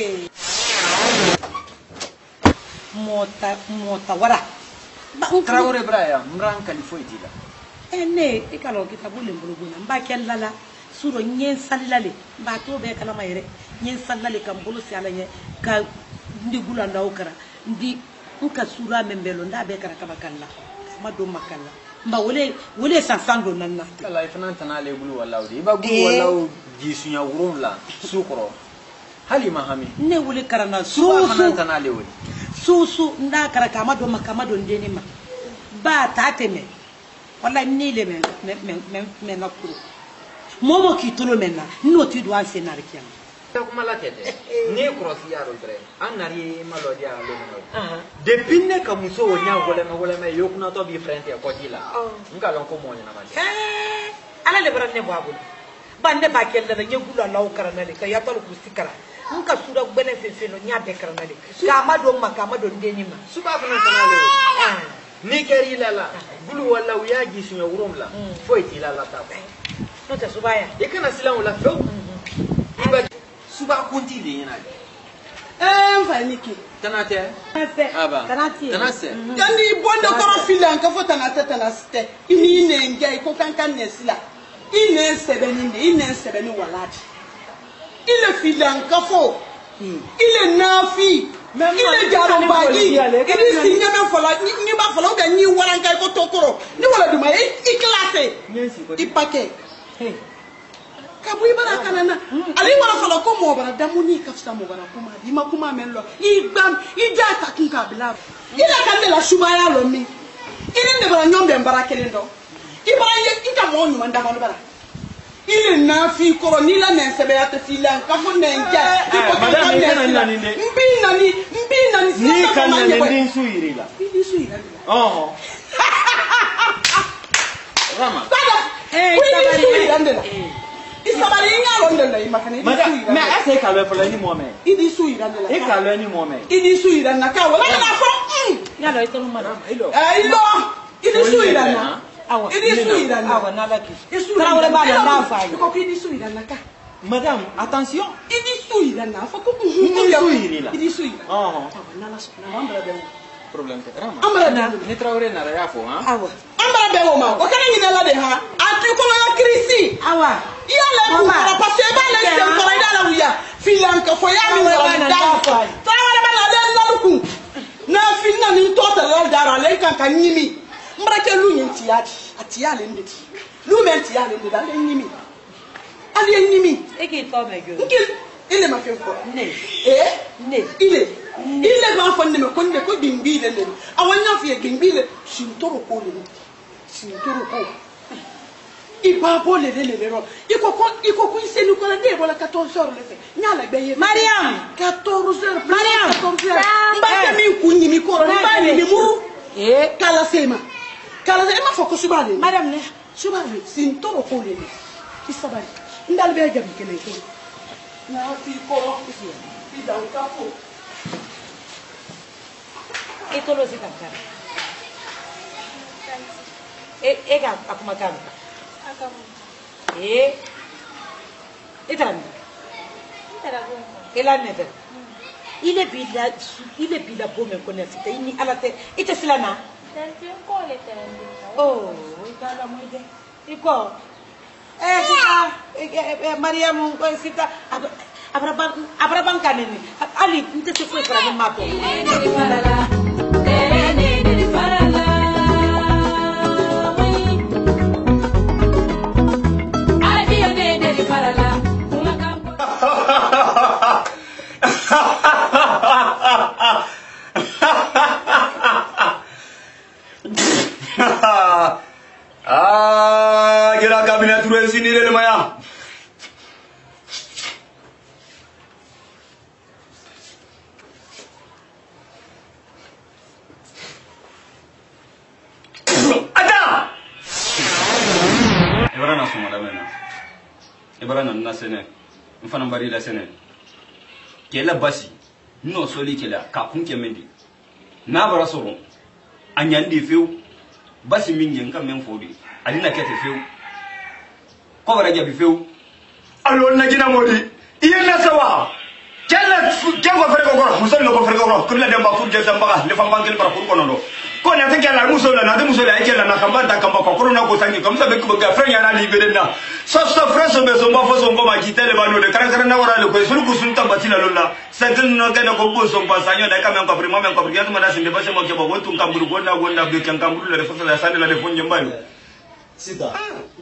mɔta mɔta wara Traore bra ya mran kalifoi dila eh ne e ka lo kita bole mbolo bona mba kella la suro nyen salilale mba to be kala ma yere nyen salilale kam bolo si ala nye ka ndi gula ndaw kara ndi nka sura membelo nda be kara kaba kala ma do makala mba wole wole sansando nanna kala ifana tanale bulu wallahi ba bulu wallahi jisunya wurum la sukro hali mahami ne wole karana su ifana tanale wole su su nda kara kama do makama do ndeni ma ba tateme wallahi ni le men men men men na kuro momo ki tolo menna no ti do an senar kiam kuma la tete ni cross yaro dre anari malodi a lo no depuis ne ka muso wonya wole ma wole ma yokuna to bi friend ya kodila ngalo ko mo nyana ma eh ala le barane babu bande ba kella da nyegula law karana le ka yatal ku sikara nka sura gbene fefe no nya be karana le ka ma do ma ka ma do ndeni ma suba fana tanale ah ni keri lala bulu wala uya jisunya wurum la foi ti lala ta no te subaya e kana silan wala fo iba suba kunti de yana eh mfaniki tanate aba tanati tanase kandi bonde koro filan ka fo tanate tanase ini ne ngai ko kankan ne sila ine sebeni ne ine sebeni walati ile filan ka fo ile nafi ile jaro bagi ini sinya me fola ni ba fola ga ni wala ngai ko tokoro ni wala duma i classe i paquet kabu ibara kanana ali wala fola ko mo bara damuni kafsa mo bara kuma di ma kuma men lo i gbam i ja ta kin ka bila ila kan de la subaya lo mi ile ne bara nyom de bara kelen do ibara ye ita mo nyuma ndama bara ile na fi koro ni la ne sebe ya te filan ka fo ne nja ko ko ka ne mbi nani mbi nani ni kan ne ndin suiri la ndin suiri oh rama eh sabari isabari ngalo ndela imakane mais ase ka le fola ni mo me idi suira ndela e ka le ni mo me idi suira na ka wala na fo ngalo ito mama ilo eh ilo idi suira na awa idi suira na awa na la ki tra wala ba na fa ko idi suira na ka madame attention idi suira na fa ko idi suira la idi suira oh na la na mambra de problem te rama amara na ni traore na ya fo ha awa amara be wo ma o kana ni la de ha atu ko la krisi awa iya le ku para passe ba le se ko ida la wiya filan ka fo ya mi wala da ta wala ba na le la ku na finna ni to ta la dara le kan kan nyimi mbra ke lu yin ti ati ati ya le ndeti lu men ti ya le ndeda le nyimi ali nyimi e ki to me jo nke ile ma fe ko ne eh ne ile ile ba fo ne me ko ne ko bimbi le le awanya fi bimbi le sintoro ko le sintoro ko ipa bo le le le ro iko ko iko ko ise ni ko la de bo la quatorze heures le fe nyala gbe ye Mariam quatorze heures Mariam quatorze heures mba mi ku nyimi ko ro mba ni mi muru eh kala sema kala sema fo ko subale madam ne subale sintoro ko le le isabari ndal be jabi kele ko na fi ko ro fi dan ka fo ito lo si kankara e e ga akuma kan Akamu. eh itan Itara gumba. ela nebe ile bila ile bila bome connecte ini alate ite silana Dan tiyo ko le tendi. oh ikala moide iko eh sita eh Mariam ko sita abra abra bankane ni ali nte se foi para ni mato Ah, kira kabinet dulu sini deh lumayan. Ada. Ibara na suma da mena. Ibara na na sene. Mfana bari la sene. Kela basi. No soli kela ka kun kemendi. Na bara soro. Anyandi fiu. basi min yen kam men fodi adina kete few ko wara jabi few alo na jina modi iyen na sawa kella kengo fere ko ko muso no ko fere ko ko la demba fu je tamba le fam bangel para ko no ko na te kella muso la na te muso la kella na kamba ta kamba ko na ko sangi comme ça be ko ga frère yana libéré na so so frère so be so mba fo so ngoma kitele bano de kara kara na wara le ko sulu ko sulu tamba tila lola sadin no ga ko bo so ba sanyo da kam ko primo men ko priya tuma da sinde ba se mo ke bo wontu kamburu gonda gonda be kan kamburu le fo la sande la de fonje mbayo sida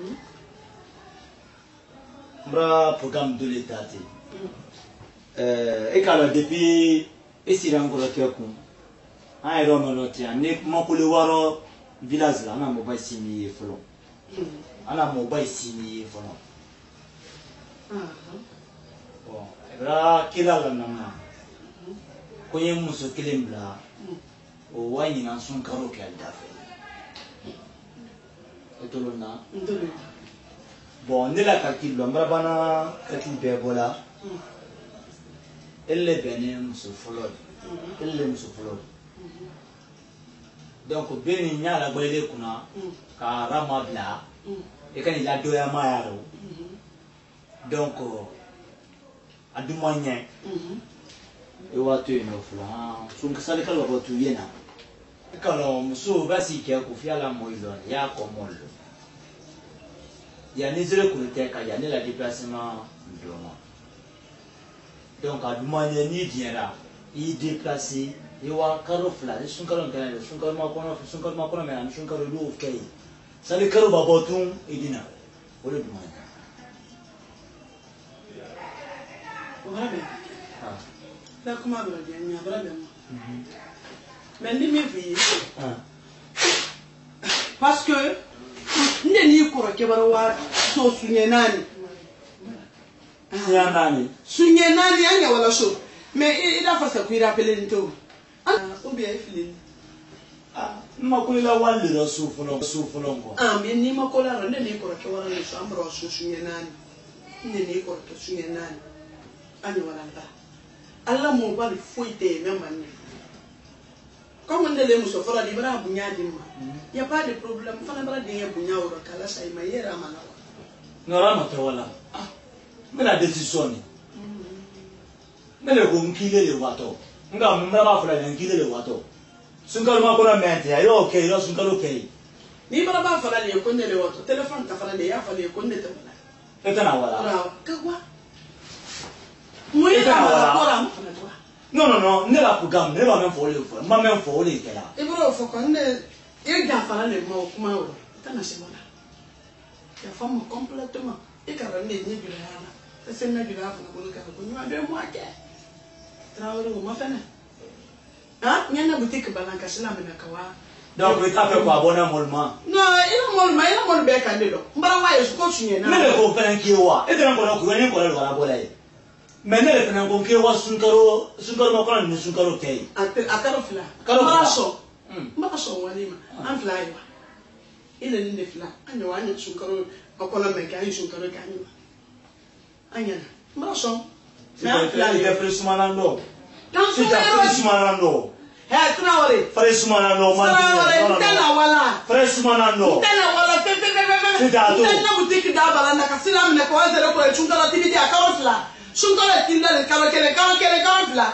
mbra programme de l'état euh et quand depuis ici ngoro teku ay ro no tia ne makule waro village la na mo ba sini folo ana mo ba sini folo ah bon ra kila la na ko yem muso kilembla o wani na sun karo ke aldafe etolona ndolo bon ne la calcul lo mbra bana calcul be bola elle bene muso folo elle muso folo donc beni nyala bolele kuna ka rama bla e kan la doya ma yaro donc aduma nye e watu ino fula sun ka sale kala botu yena kala muso basi ke ko fiala moilo ya ko mollo ya ni zere ko te ka ya ni la déplacement ndoma donc aduma nye ni diera i déplacer Iwa karo fla, sun karo ngana, sun karo ma kono, sun karo ma kono me, sun karo lu kay. Sali karo babotum idina. Ole dumai. Obrabe. Ah. La kuma bra dia nya brabe mo. Mais ni me vi. Ah. Parce que ne ni ko ke baro wa so sunye nani. Ya nani. Sunye nani anya wala so. Mais il a fait ça kuira appeler nto. Ah, ou bien filin. Ah, makuli la wali la sufolo sufolo ngo. Ah, mais ni makola ronde ni ko ke wala ni sambro so sunye nani. Ne ni ko ke sunye nani. Ani wala ba. Allah mo bali foite même mani. Comme on le muso fora di bra bunya di ma. Y a pas de problème, fana bra di bunya oro kala sai ma yera mana. Ngara ma tawala. Ah. Mena décision. Mele ko nkile le wato nga mmara ba fula nkile le wato sunkalo ma ko na mente ayo okay lo sunkalo okay ni bara ba fula le ko ne le wato telephone ta fula le ya fula ko ne ta fula eta na wala ra ka wa mo ita na ko ra mo fula to no no no ne la program ne ba men fo le fo ma men fo le kela e bro fo ko ne e ga fula le mo kuma o ta na se wala ya famo complètement e ka ra ne ni bi la na se na bi la fo ko ka ko ni ma be mo ake Traoré ou ma femme. Ah, il y a une boutique balanca, c'est la même kawa. Donc, il t'a fait quoi, bon amollement? Non, il a mon il a mon bec à l'eau. Mbarawa est continué. Mais le conférent qui est wa, et de l'encore qu'on est encore à la bolaye. Mais le conférent qu'on est wa, sunkaro, sunkaro makon, nous sunkaro kay. À Carofla. Carofla. Maraso, Walima, un fly. Il est une fla. And you want sunkaro, makon, mekay, sunkaro kanima. Anya, Maraso. Il est fait soumanando. C'est un peu soumanando. Eh, Traoré. Frère soumanando, Traoré, tena wala. Frère soumanando. Tena wala, tena tena. C'est à tout. Tena boutique d'abala na kasina mne ko zero ko chunga la tibiti a Carofla. Chunga la tinda le karo kele karo kele Carofla.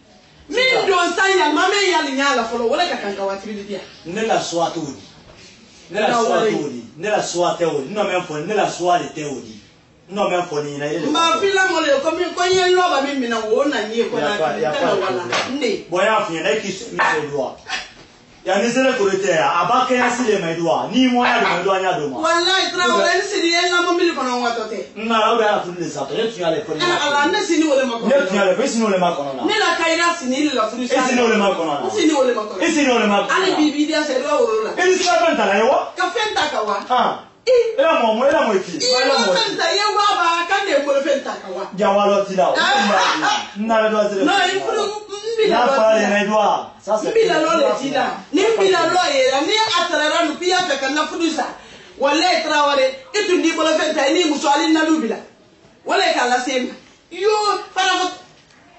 Min do sanya mame ya linyala folo wala ka kanka wa tibiti ya. Ne la soa tout. Ne la soa tout. Ne la soa théorie. Non mais faut ne la soa les théories. Non mais faut ni na ile. Ma fila mo le ko mi ko yen lo ba mi mi na wo na ni ko na tena wala. Ne. Boya fi na ki mi se doa. Ya ni sele ko te abaka ya sile mai doa. Ni mo ya do doa nya do ma. Wallahi Traoré si di en na mo mi ko na wa to te. Na ra ba fu le sa to. Ne tu ya le ko ni. Ala ne si ni wole ma ko. Ne tu ya le, si ni wole ma ko na. Ne la kaira si ni la fu sa. Si ni wole ma ko na. Si ni wole ma ko. Si ni wole ma ko. Ali bibi dia se do woro la. E ni sa fenta la yo. Ka fenta ka wa. Ah. Era mo mo era mo iki. Era mo. Fenta ye wa ba ka de mo fenta ka wa. Ja wa lo ti la. Na la do azere. No, il faut mbila lo. Na pa le na doa. Ça c'est. Mbila lo le ti da. Ni mbila lo ye ni atrara no pia fe kan na fudusa. Wala Traoré, itu ndi mo fenta ni muso ali na lubila. Wala ka la sema. Yo para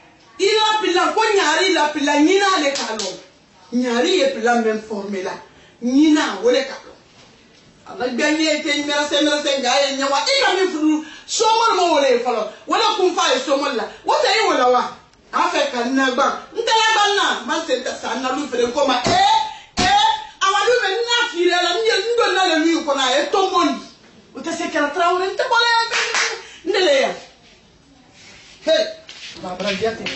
ila pila ko nyari la pila nyina le kalo. Nyari e pila même formé là. Nina wole kalo. Ala ganye te mera se mera se ngaye nyawa ila mi furu somol mo wole falo. Wala kumfa e somol la. Wata yi wala wa. Afrika na gba. Ntela ba na man se ta sa na lu fere koma eh eh awalu me na fire la nje ndo na le mi ko na e tomboni. Uta se kala trawo nte bole ndele ya. Hey, ba brandia te.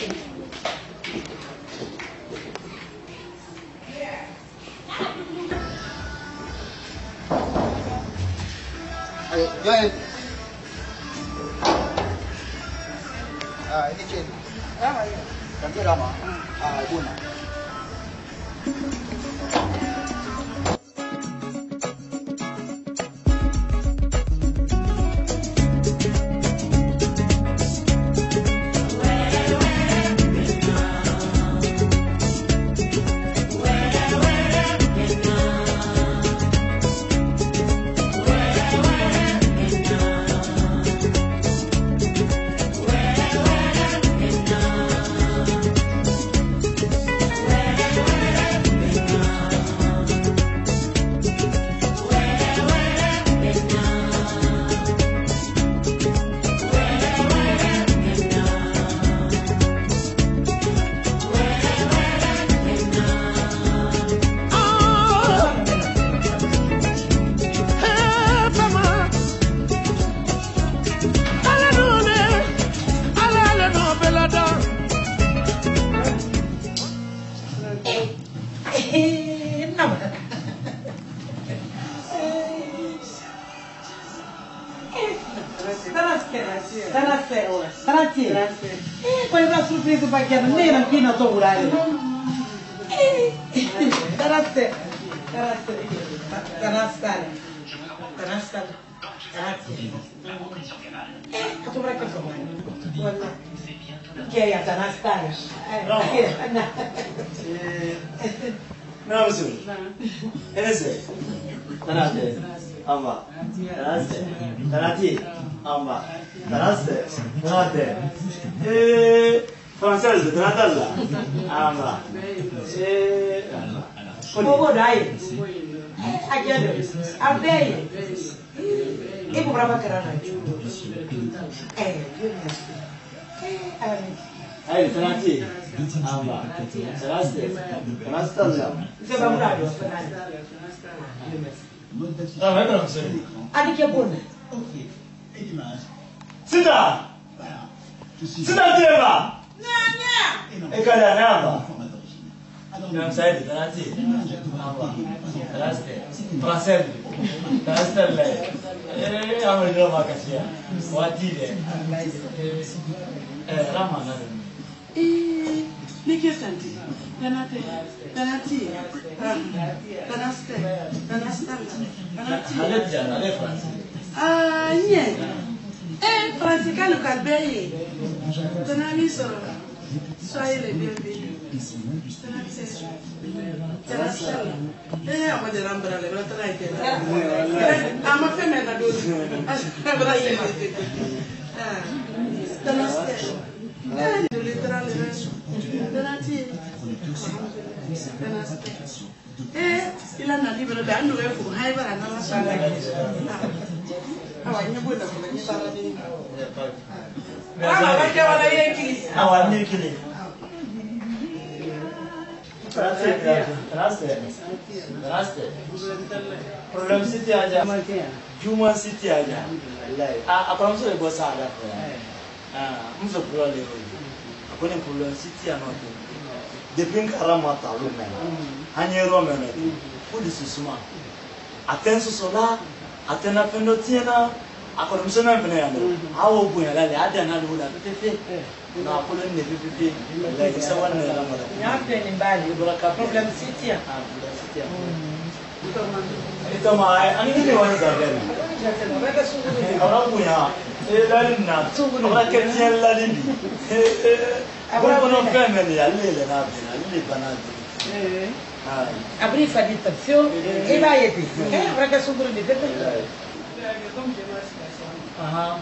Ayo, join. Ah, ini Chin. Ah, iya. Ganti Rama. Ah, Buna. Não, senhor. É esse. Tanate. Amba. Tanate. Tanate. Amba. Tanate. Tanate. Eh, francês, Tanate lá. Amba. Eh, Como dai? Aqui a bem. E por para carana. É, Aí, Tanate. Amba. Tanate. Tanate lá. Você vai mudar de Não, é para você. Ali que é bom. Sida! Sida tema! Não, não! É cada nada. Não sai de Tanate. Amba. Tanate. Francês. Tanate lá. Eh, a melhor vacacia. Watide. Eh, Ramana. Eh, ni ke santi. Tanate. Tanati. Tanaste. Tanasta. Tanati. Halet jana, halet Francês. Ah, nie. Eh, Francês kalu kalbeye. Tanami soro. Soyez les bienvenus. Eh, ama de rambra le bra tana ite. Ama feme na do. Bra yema. Ah. Tanaste. Eh, do literal le. Tanati. Tanaste. Eh, ila na libro da ando e fu hai bara na sala. Awa nyebu na kuna nyibara ni. Ah, ba ke wala yeki. Awa nyekile. Traste, traste, traste. Problem city aja. Juma city aja. Ah, apa maksud ibu sahaja? Ah, musuh problem itu. Aku ni problem city anotu. Depuis kara mata lu mana. Hanya rome mana. Pudi susuma. Aten susola, aten apa notiena. Aku ni musuh mana pernah yang tu. Awu punya lali ada nak lu dah. Pepe. Na aku ni ni pepe. Lagi sawan ni lah mana. Nyampe ni bali. Problem city ya. Ah, problem city ya. Itu mah, ani ni mana sahaja. Orang punya. Eh, lali na. Orang kerja lali ni. Aku pun nak family, ali le na, ali banana. Eh. Abrir faditação e vai aí. Eh, para que subir de vez. Aha.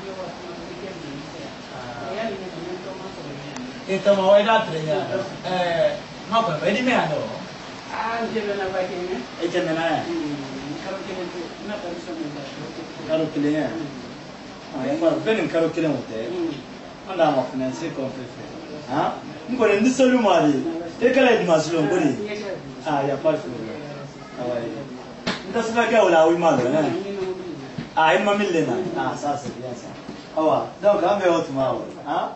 Então, mau ada trenya. Eh, mau apa? Ini mana? Ah, jebe na ba kene. E jebe na ya. Karo kene to na ta so me ba. Karo kene ya. Ah, ya ba benim karo kene mote. Anda ma finance ko fefe. Ah, ngore ndi solu mari. E kala di maslo ngore. Ah, ya pa fu. Awai. Ndasula ga wala wi malo na. Ah, ima millena. Ah, sasa biasa. Awa, donc ambe watu mawe. Ah?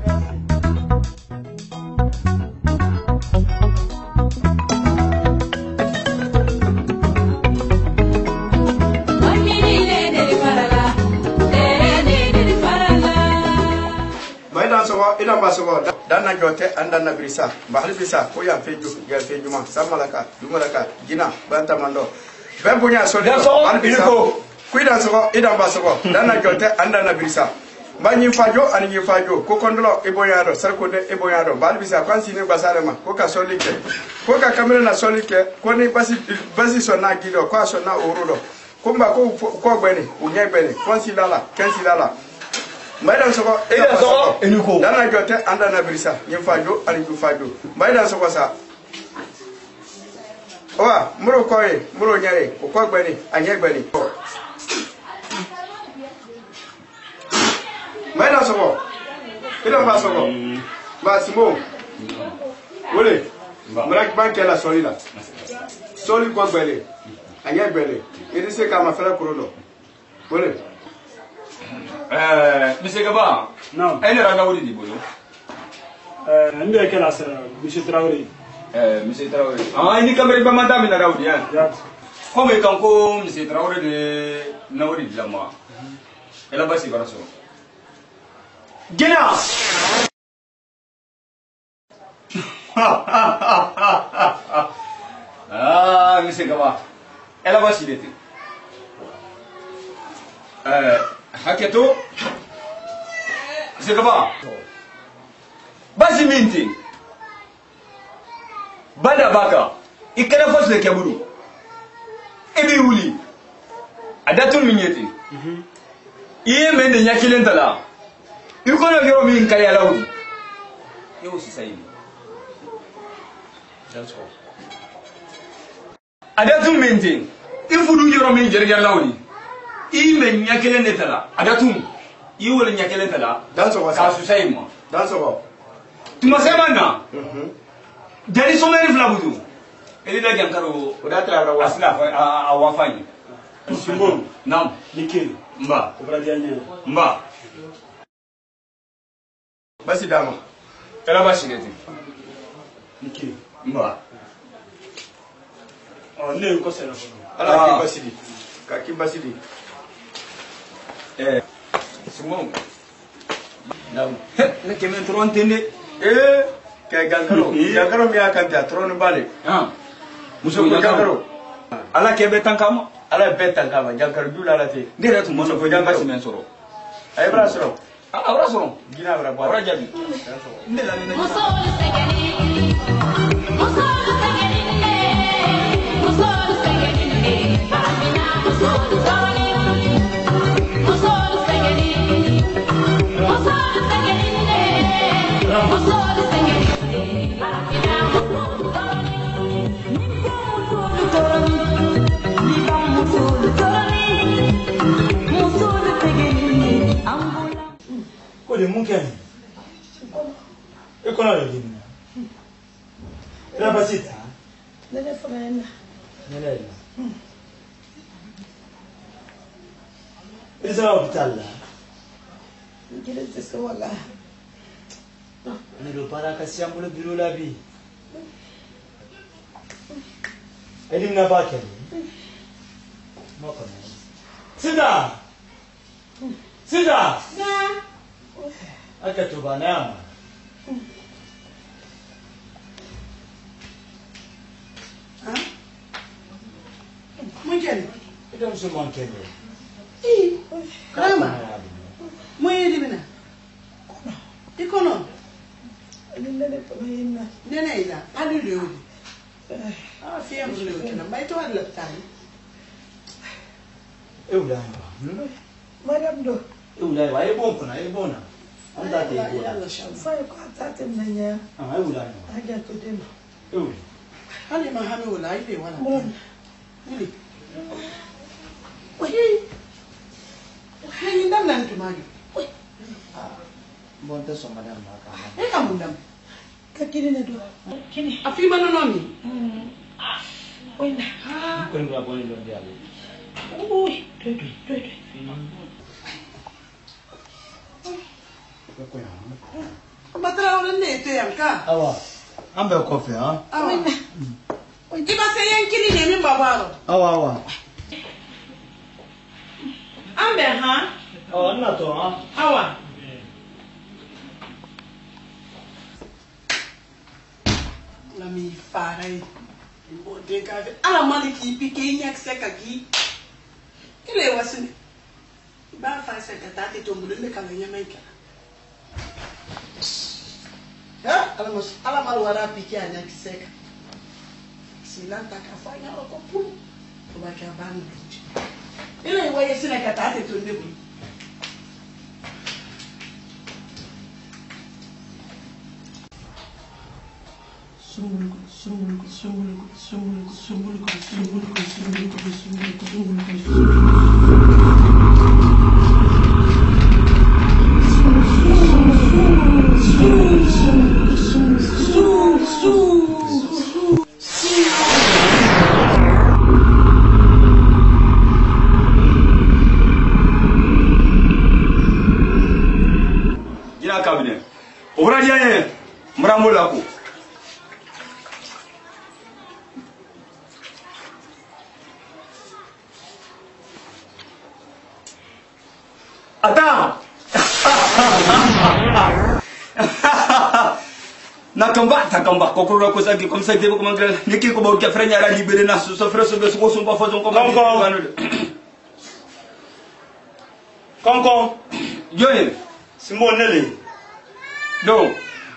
Ina masogo dan na jote andan na brisa bahal bisa ko ya feju ya feju ma samalaka dumalaka gina banta mando ben bunya so de al bisa ku ida sogo ida masogo dan na jote andan na brisa banyi fajo ani ni fajo ko kondolo iboyado sarko de iboyado bahal bisa kan sine basare ma ko ka solike ko ka kamera na solike ko ni basi basi so na gido ko so na orudo ko mba ko ko gbeni unya gbeni kon silala ken silala Maidan soko ida soko eniko dana jote anda na brisa nyim fajo ali ju fajo maidan soko sa owa muro koye muro nyare ko ko gbeni anye gbeni maidan soko ida ba soko ba simo wole mrak banke la solila soli ko gbele anye gbele edi se ka ma fere kurodo wole Eh, Monsieur Gaba, non. Elle est là où il dit boulot. Euh, nous est quelle affaire, Monsieur Traoré. Eh, Monsieur Traoré. Ah, il n'y a qu'à me madame na Raoudi hein. Comme est encore Monsieur Traoré de Naouri de la moi. Et là-bas c'est voilà ça. Gena. Ah, Monsieur Gaba. Et là-bas c'est l'été. Euh, Haketo. C'est comment? Basi minti. Bada baka. Ikana fos le kaburu. Ebi wuli. Adatul minyeti. Iye mende nyakile ntala. Ikono yoro mi nkaya lawdi. Yo si sayini. That's all. Adatul minti. Ifudu yoro mi jerga lawdi. Ime nyakele netala adatum iwole nyakele tala dan so wasa ka susai mo dan so ko tuma semana mhm dari someri flabudu eli da jankaro oda tra ra asla a wafani Simon nam nikeli mba obradianya mba basi dama ela basi geti nikeli mba oh ne ko sera ko ala ki basidi ka ki basidi eh Simon nam ne kemen trontende eh ke gankaro gankaro mi akanta tron bale ah muso ko gankaro ala kebe tankama ala be tankama gankaro dula ala te ndere tu muso ko janga simen soro ay bra soro ah bra soro gina bra bra jabi ndela ne muso segeni muso segeni muso segeni barabina muso zoni muso segeni muso segeni muso segeni barabina muso zoni nimba muso torani nimba muso torani muso segeni ambula ko de mun kani e kono le dimi ila basita Nene fana nele ila sa hospital la Gile tese wala. ne do para ka siam le bureau la bi edim na ba kani mo kono sida sida na akatu banama Mungkin. Itu mesti mungkin. Ih, Rama. Mui di mana? Di kono. Ini nene pemainnya. Nene ila, anu leu. Ah, fiam leu kena. Mai tu ada letak. Eh udah. Mariam do. Eh udah, wah bom kena, eh bona. Anda tu ibu. Fai ko atate nanya. Ah, eh udah. Aja tu demo. Eh udah. hali ma hami wala ile wala ile wai wai ndam nan tumagi wai bon te so madame ba ka e ka mundam ka kini ne do kini afi manonomi wai na ko ndo aboni do dia ui doi doi doi doi Batara wala ne te yanka. Awa. Ambe kofi ha. Awa. Iba se yankili ne min babaro. Awa awa. Ambe ha. Oh na to ha. Awa. La mi farai. Bo de ka ala maliki pike nyak seka ki. Kile wasini. Ba fa seka tati to mulele kala nyamenka. Ya, alamas alamal wara piki anya kiseka. Silanta kafanya roko pulu. Tubaki abani. Ile iwaye sina katate tunde bu. Sungulku sungulku sungulku sungulku sungulku sungulku sungulku sungulku sungulku. Obradiane Mramolako. Attends. Nakamba takamba kokoro ko saki comme ça debo comment niki ko bo ke frenya la libérer na so frère so so so ba façon comme Konko Joye Simon Nelly No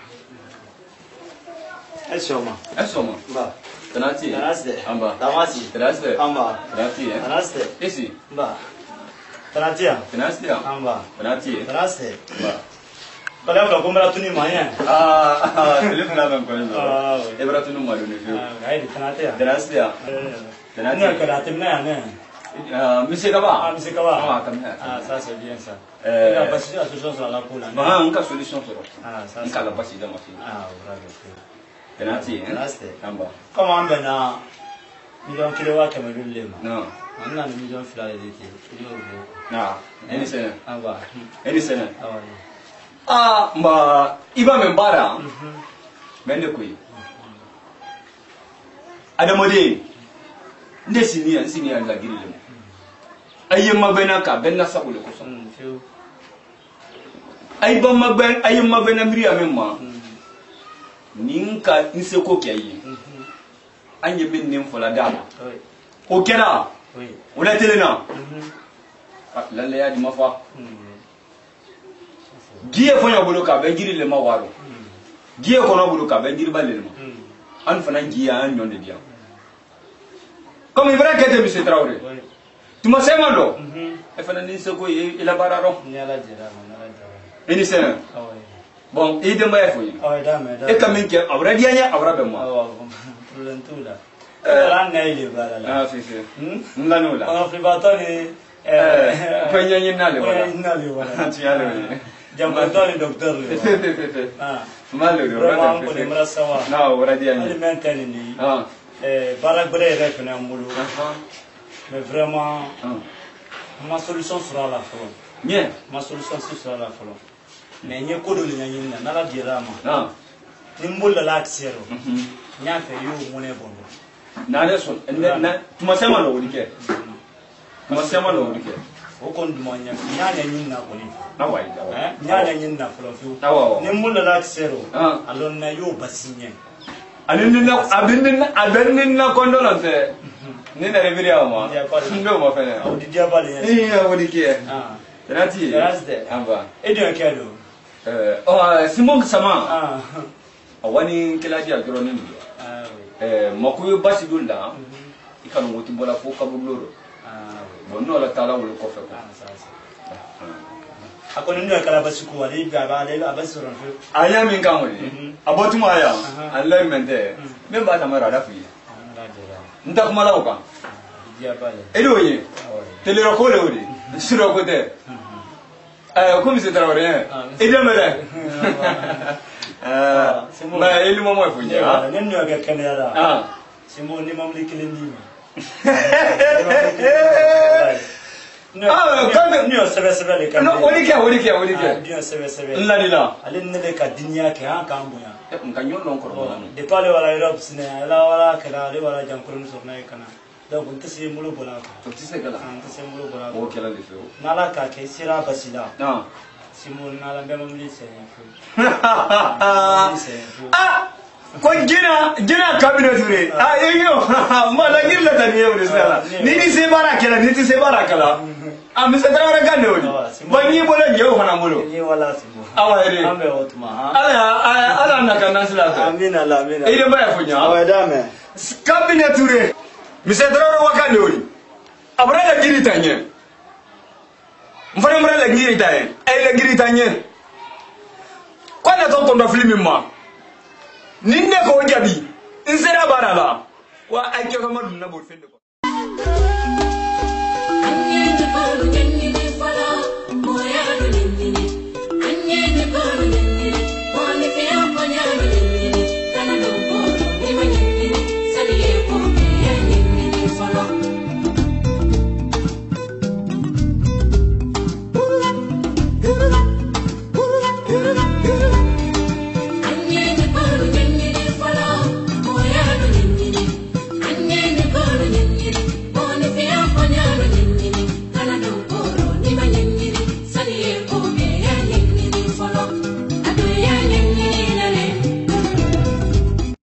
Esoma Esoma Ba Tanati Tanaste Amba Tamasi Tanaste Amba Tanati Tanaste Esi Ba Tanatia Tanaste Amba Tanati Tanaste Ba Kalau udah kumera tuni maya Ah ah telefona ben kono Ah Ebra tunu malu ne fi Ah ini Tanatia Tanaste Tanatia Ini kalau timnya ne Ah mise kaba Ah mise kaba Ah kamera Ah ça c'est bien ça Eh la basi la solution sur la cola Bah on ka solution sur Ah ça on ka la basi da mafi Ah bravo Tanati Tanaste Amba Comment on bena million kilo wa kama vile No on a million fila de dete Ah Eni sene Amba Eni sene Ah Ah, mba iba membara. Mende kui. Adamode. Nde sinia, sinia la girile. Aye mabena ka benna sabule ko son. Aye ba maben, aye mabena miri amemma. Ninka inseko kiyi. Anye ben nim fola dama. O kera. Oui. Wala telena. Mhm. Lalle ya di mafa. Giye fonya bolo ka be jiri le mawaro giye kono bolo ka be jiri balel ma an fana giya an nyonde dia comme il vrai que te monsieur Traoré tu me sais mando e fana ni se ko e la bararo ni ala jira ni ala jira ini sen bon e de mbaye foyi ah da me da e kamen ke awra dia nya awra be mo ah problème tout là la naile bala la ah si si ngano la on privato ni eh ko nyanyi nale wala nale wala tu yale Jambatoni docteur le. Ah. Malo le. Vraiment ko nimra sawa. Na wala dia ni. Ali mentani ni. Ah. Eh barak bre rek na mbulu. Mais vraiment ma solution sera la fois. Bien. Ma solution sera la fois. Mais nye ko do ni nyi na la dirama. Ah. Ni mbulla la tsero. Nya fe yo mone bondo. Na de so na tuma sema no wudike. Tuma sema no wudike. Okon dumanya nyanya nyinna ko ni na wai eh nyanya nyinna ko fi awo ni mulla la sero alon na yo basinye anin na abin na abin na condolence ni na reviri ama ndo mo fene o di dia bale eh ya wodi ke ah rati rasde amba edo kelo eh oh simon sama ah awani kila dia gro ni ah eh makuyo basi dunda ikano ngoti bola fo kabuloro ah bonno la tala wol ko fe ko akoni ndo kala basiku wali ga ba le abasoro fe aya min kan wali abotu ma aya Allah mente men ba ta mara da fi nta kuma la ko elo ye tele ko le odi suro ko te eh ko mi se Traoré e de mele eh ma elu mo mo funya nen yo ga kanera ah simo ni mamli kilindi ah quand ni o sebe sebe le kan no odi ke odi ke odi ke ni o sebe sebe la ni la ale ne le ka dinya ke han kan buya nka nyon non ko de pale wala Europe sine ala wala kala ale wala jankuru so na kana donc on tese mulo bola ko to tese kala on tese mulo bola o kala le feo nala ka ke sira basila ah simon nala be mamli se ah ko gina gina cabinet re ah iyo ma la girla tani e sala ni ni se barakala ni ti se barakala ah mi se Traoré gande odi ba ni bola nyew fana mulo ni wala simo awa ere ambe otuma ala ala na kana sila ta amina la amina ide ba ya funya awa dame cabinet re mi se Traoré wakande odi abra la giri tanye mfana mra la giri tanye ay la giri tanye ko na to ndo film ma ninne ko jabi insera barala wa ay ko ma dum na bo fende ko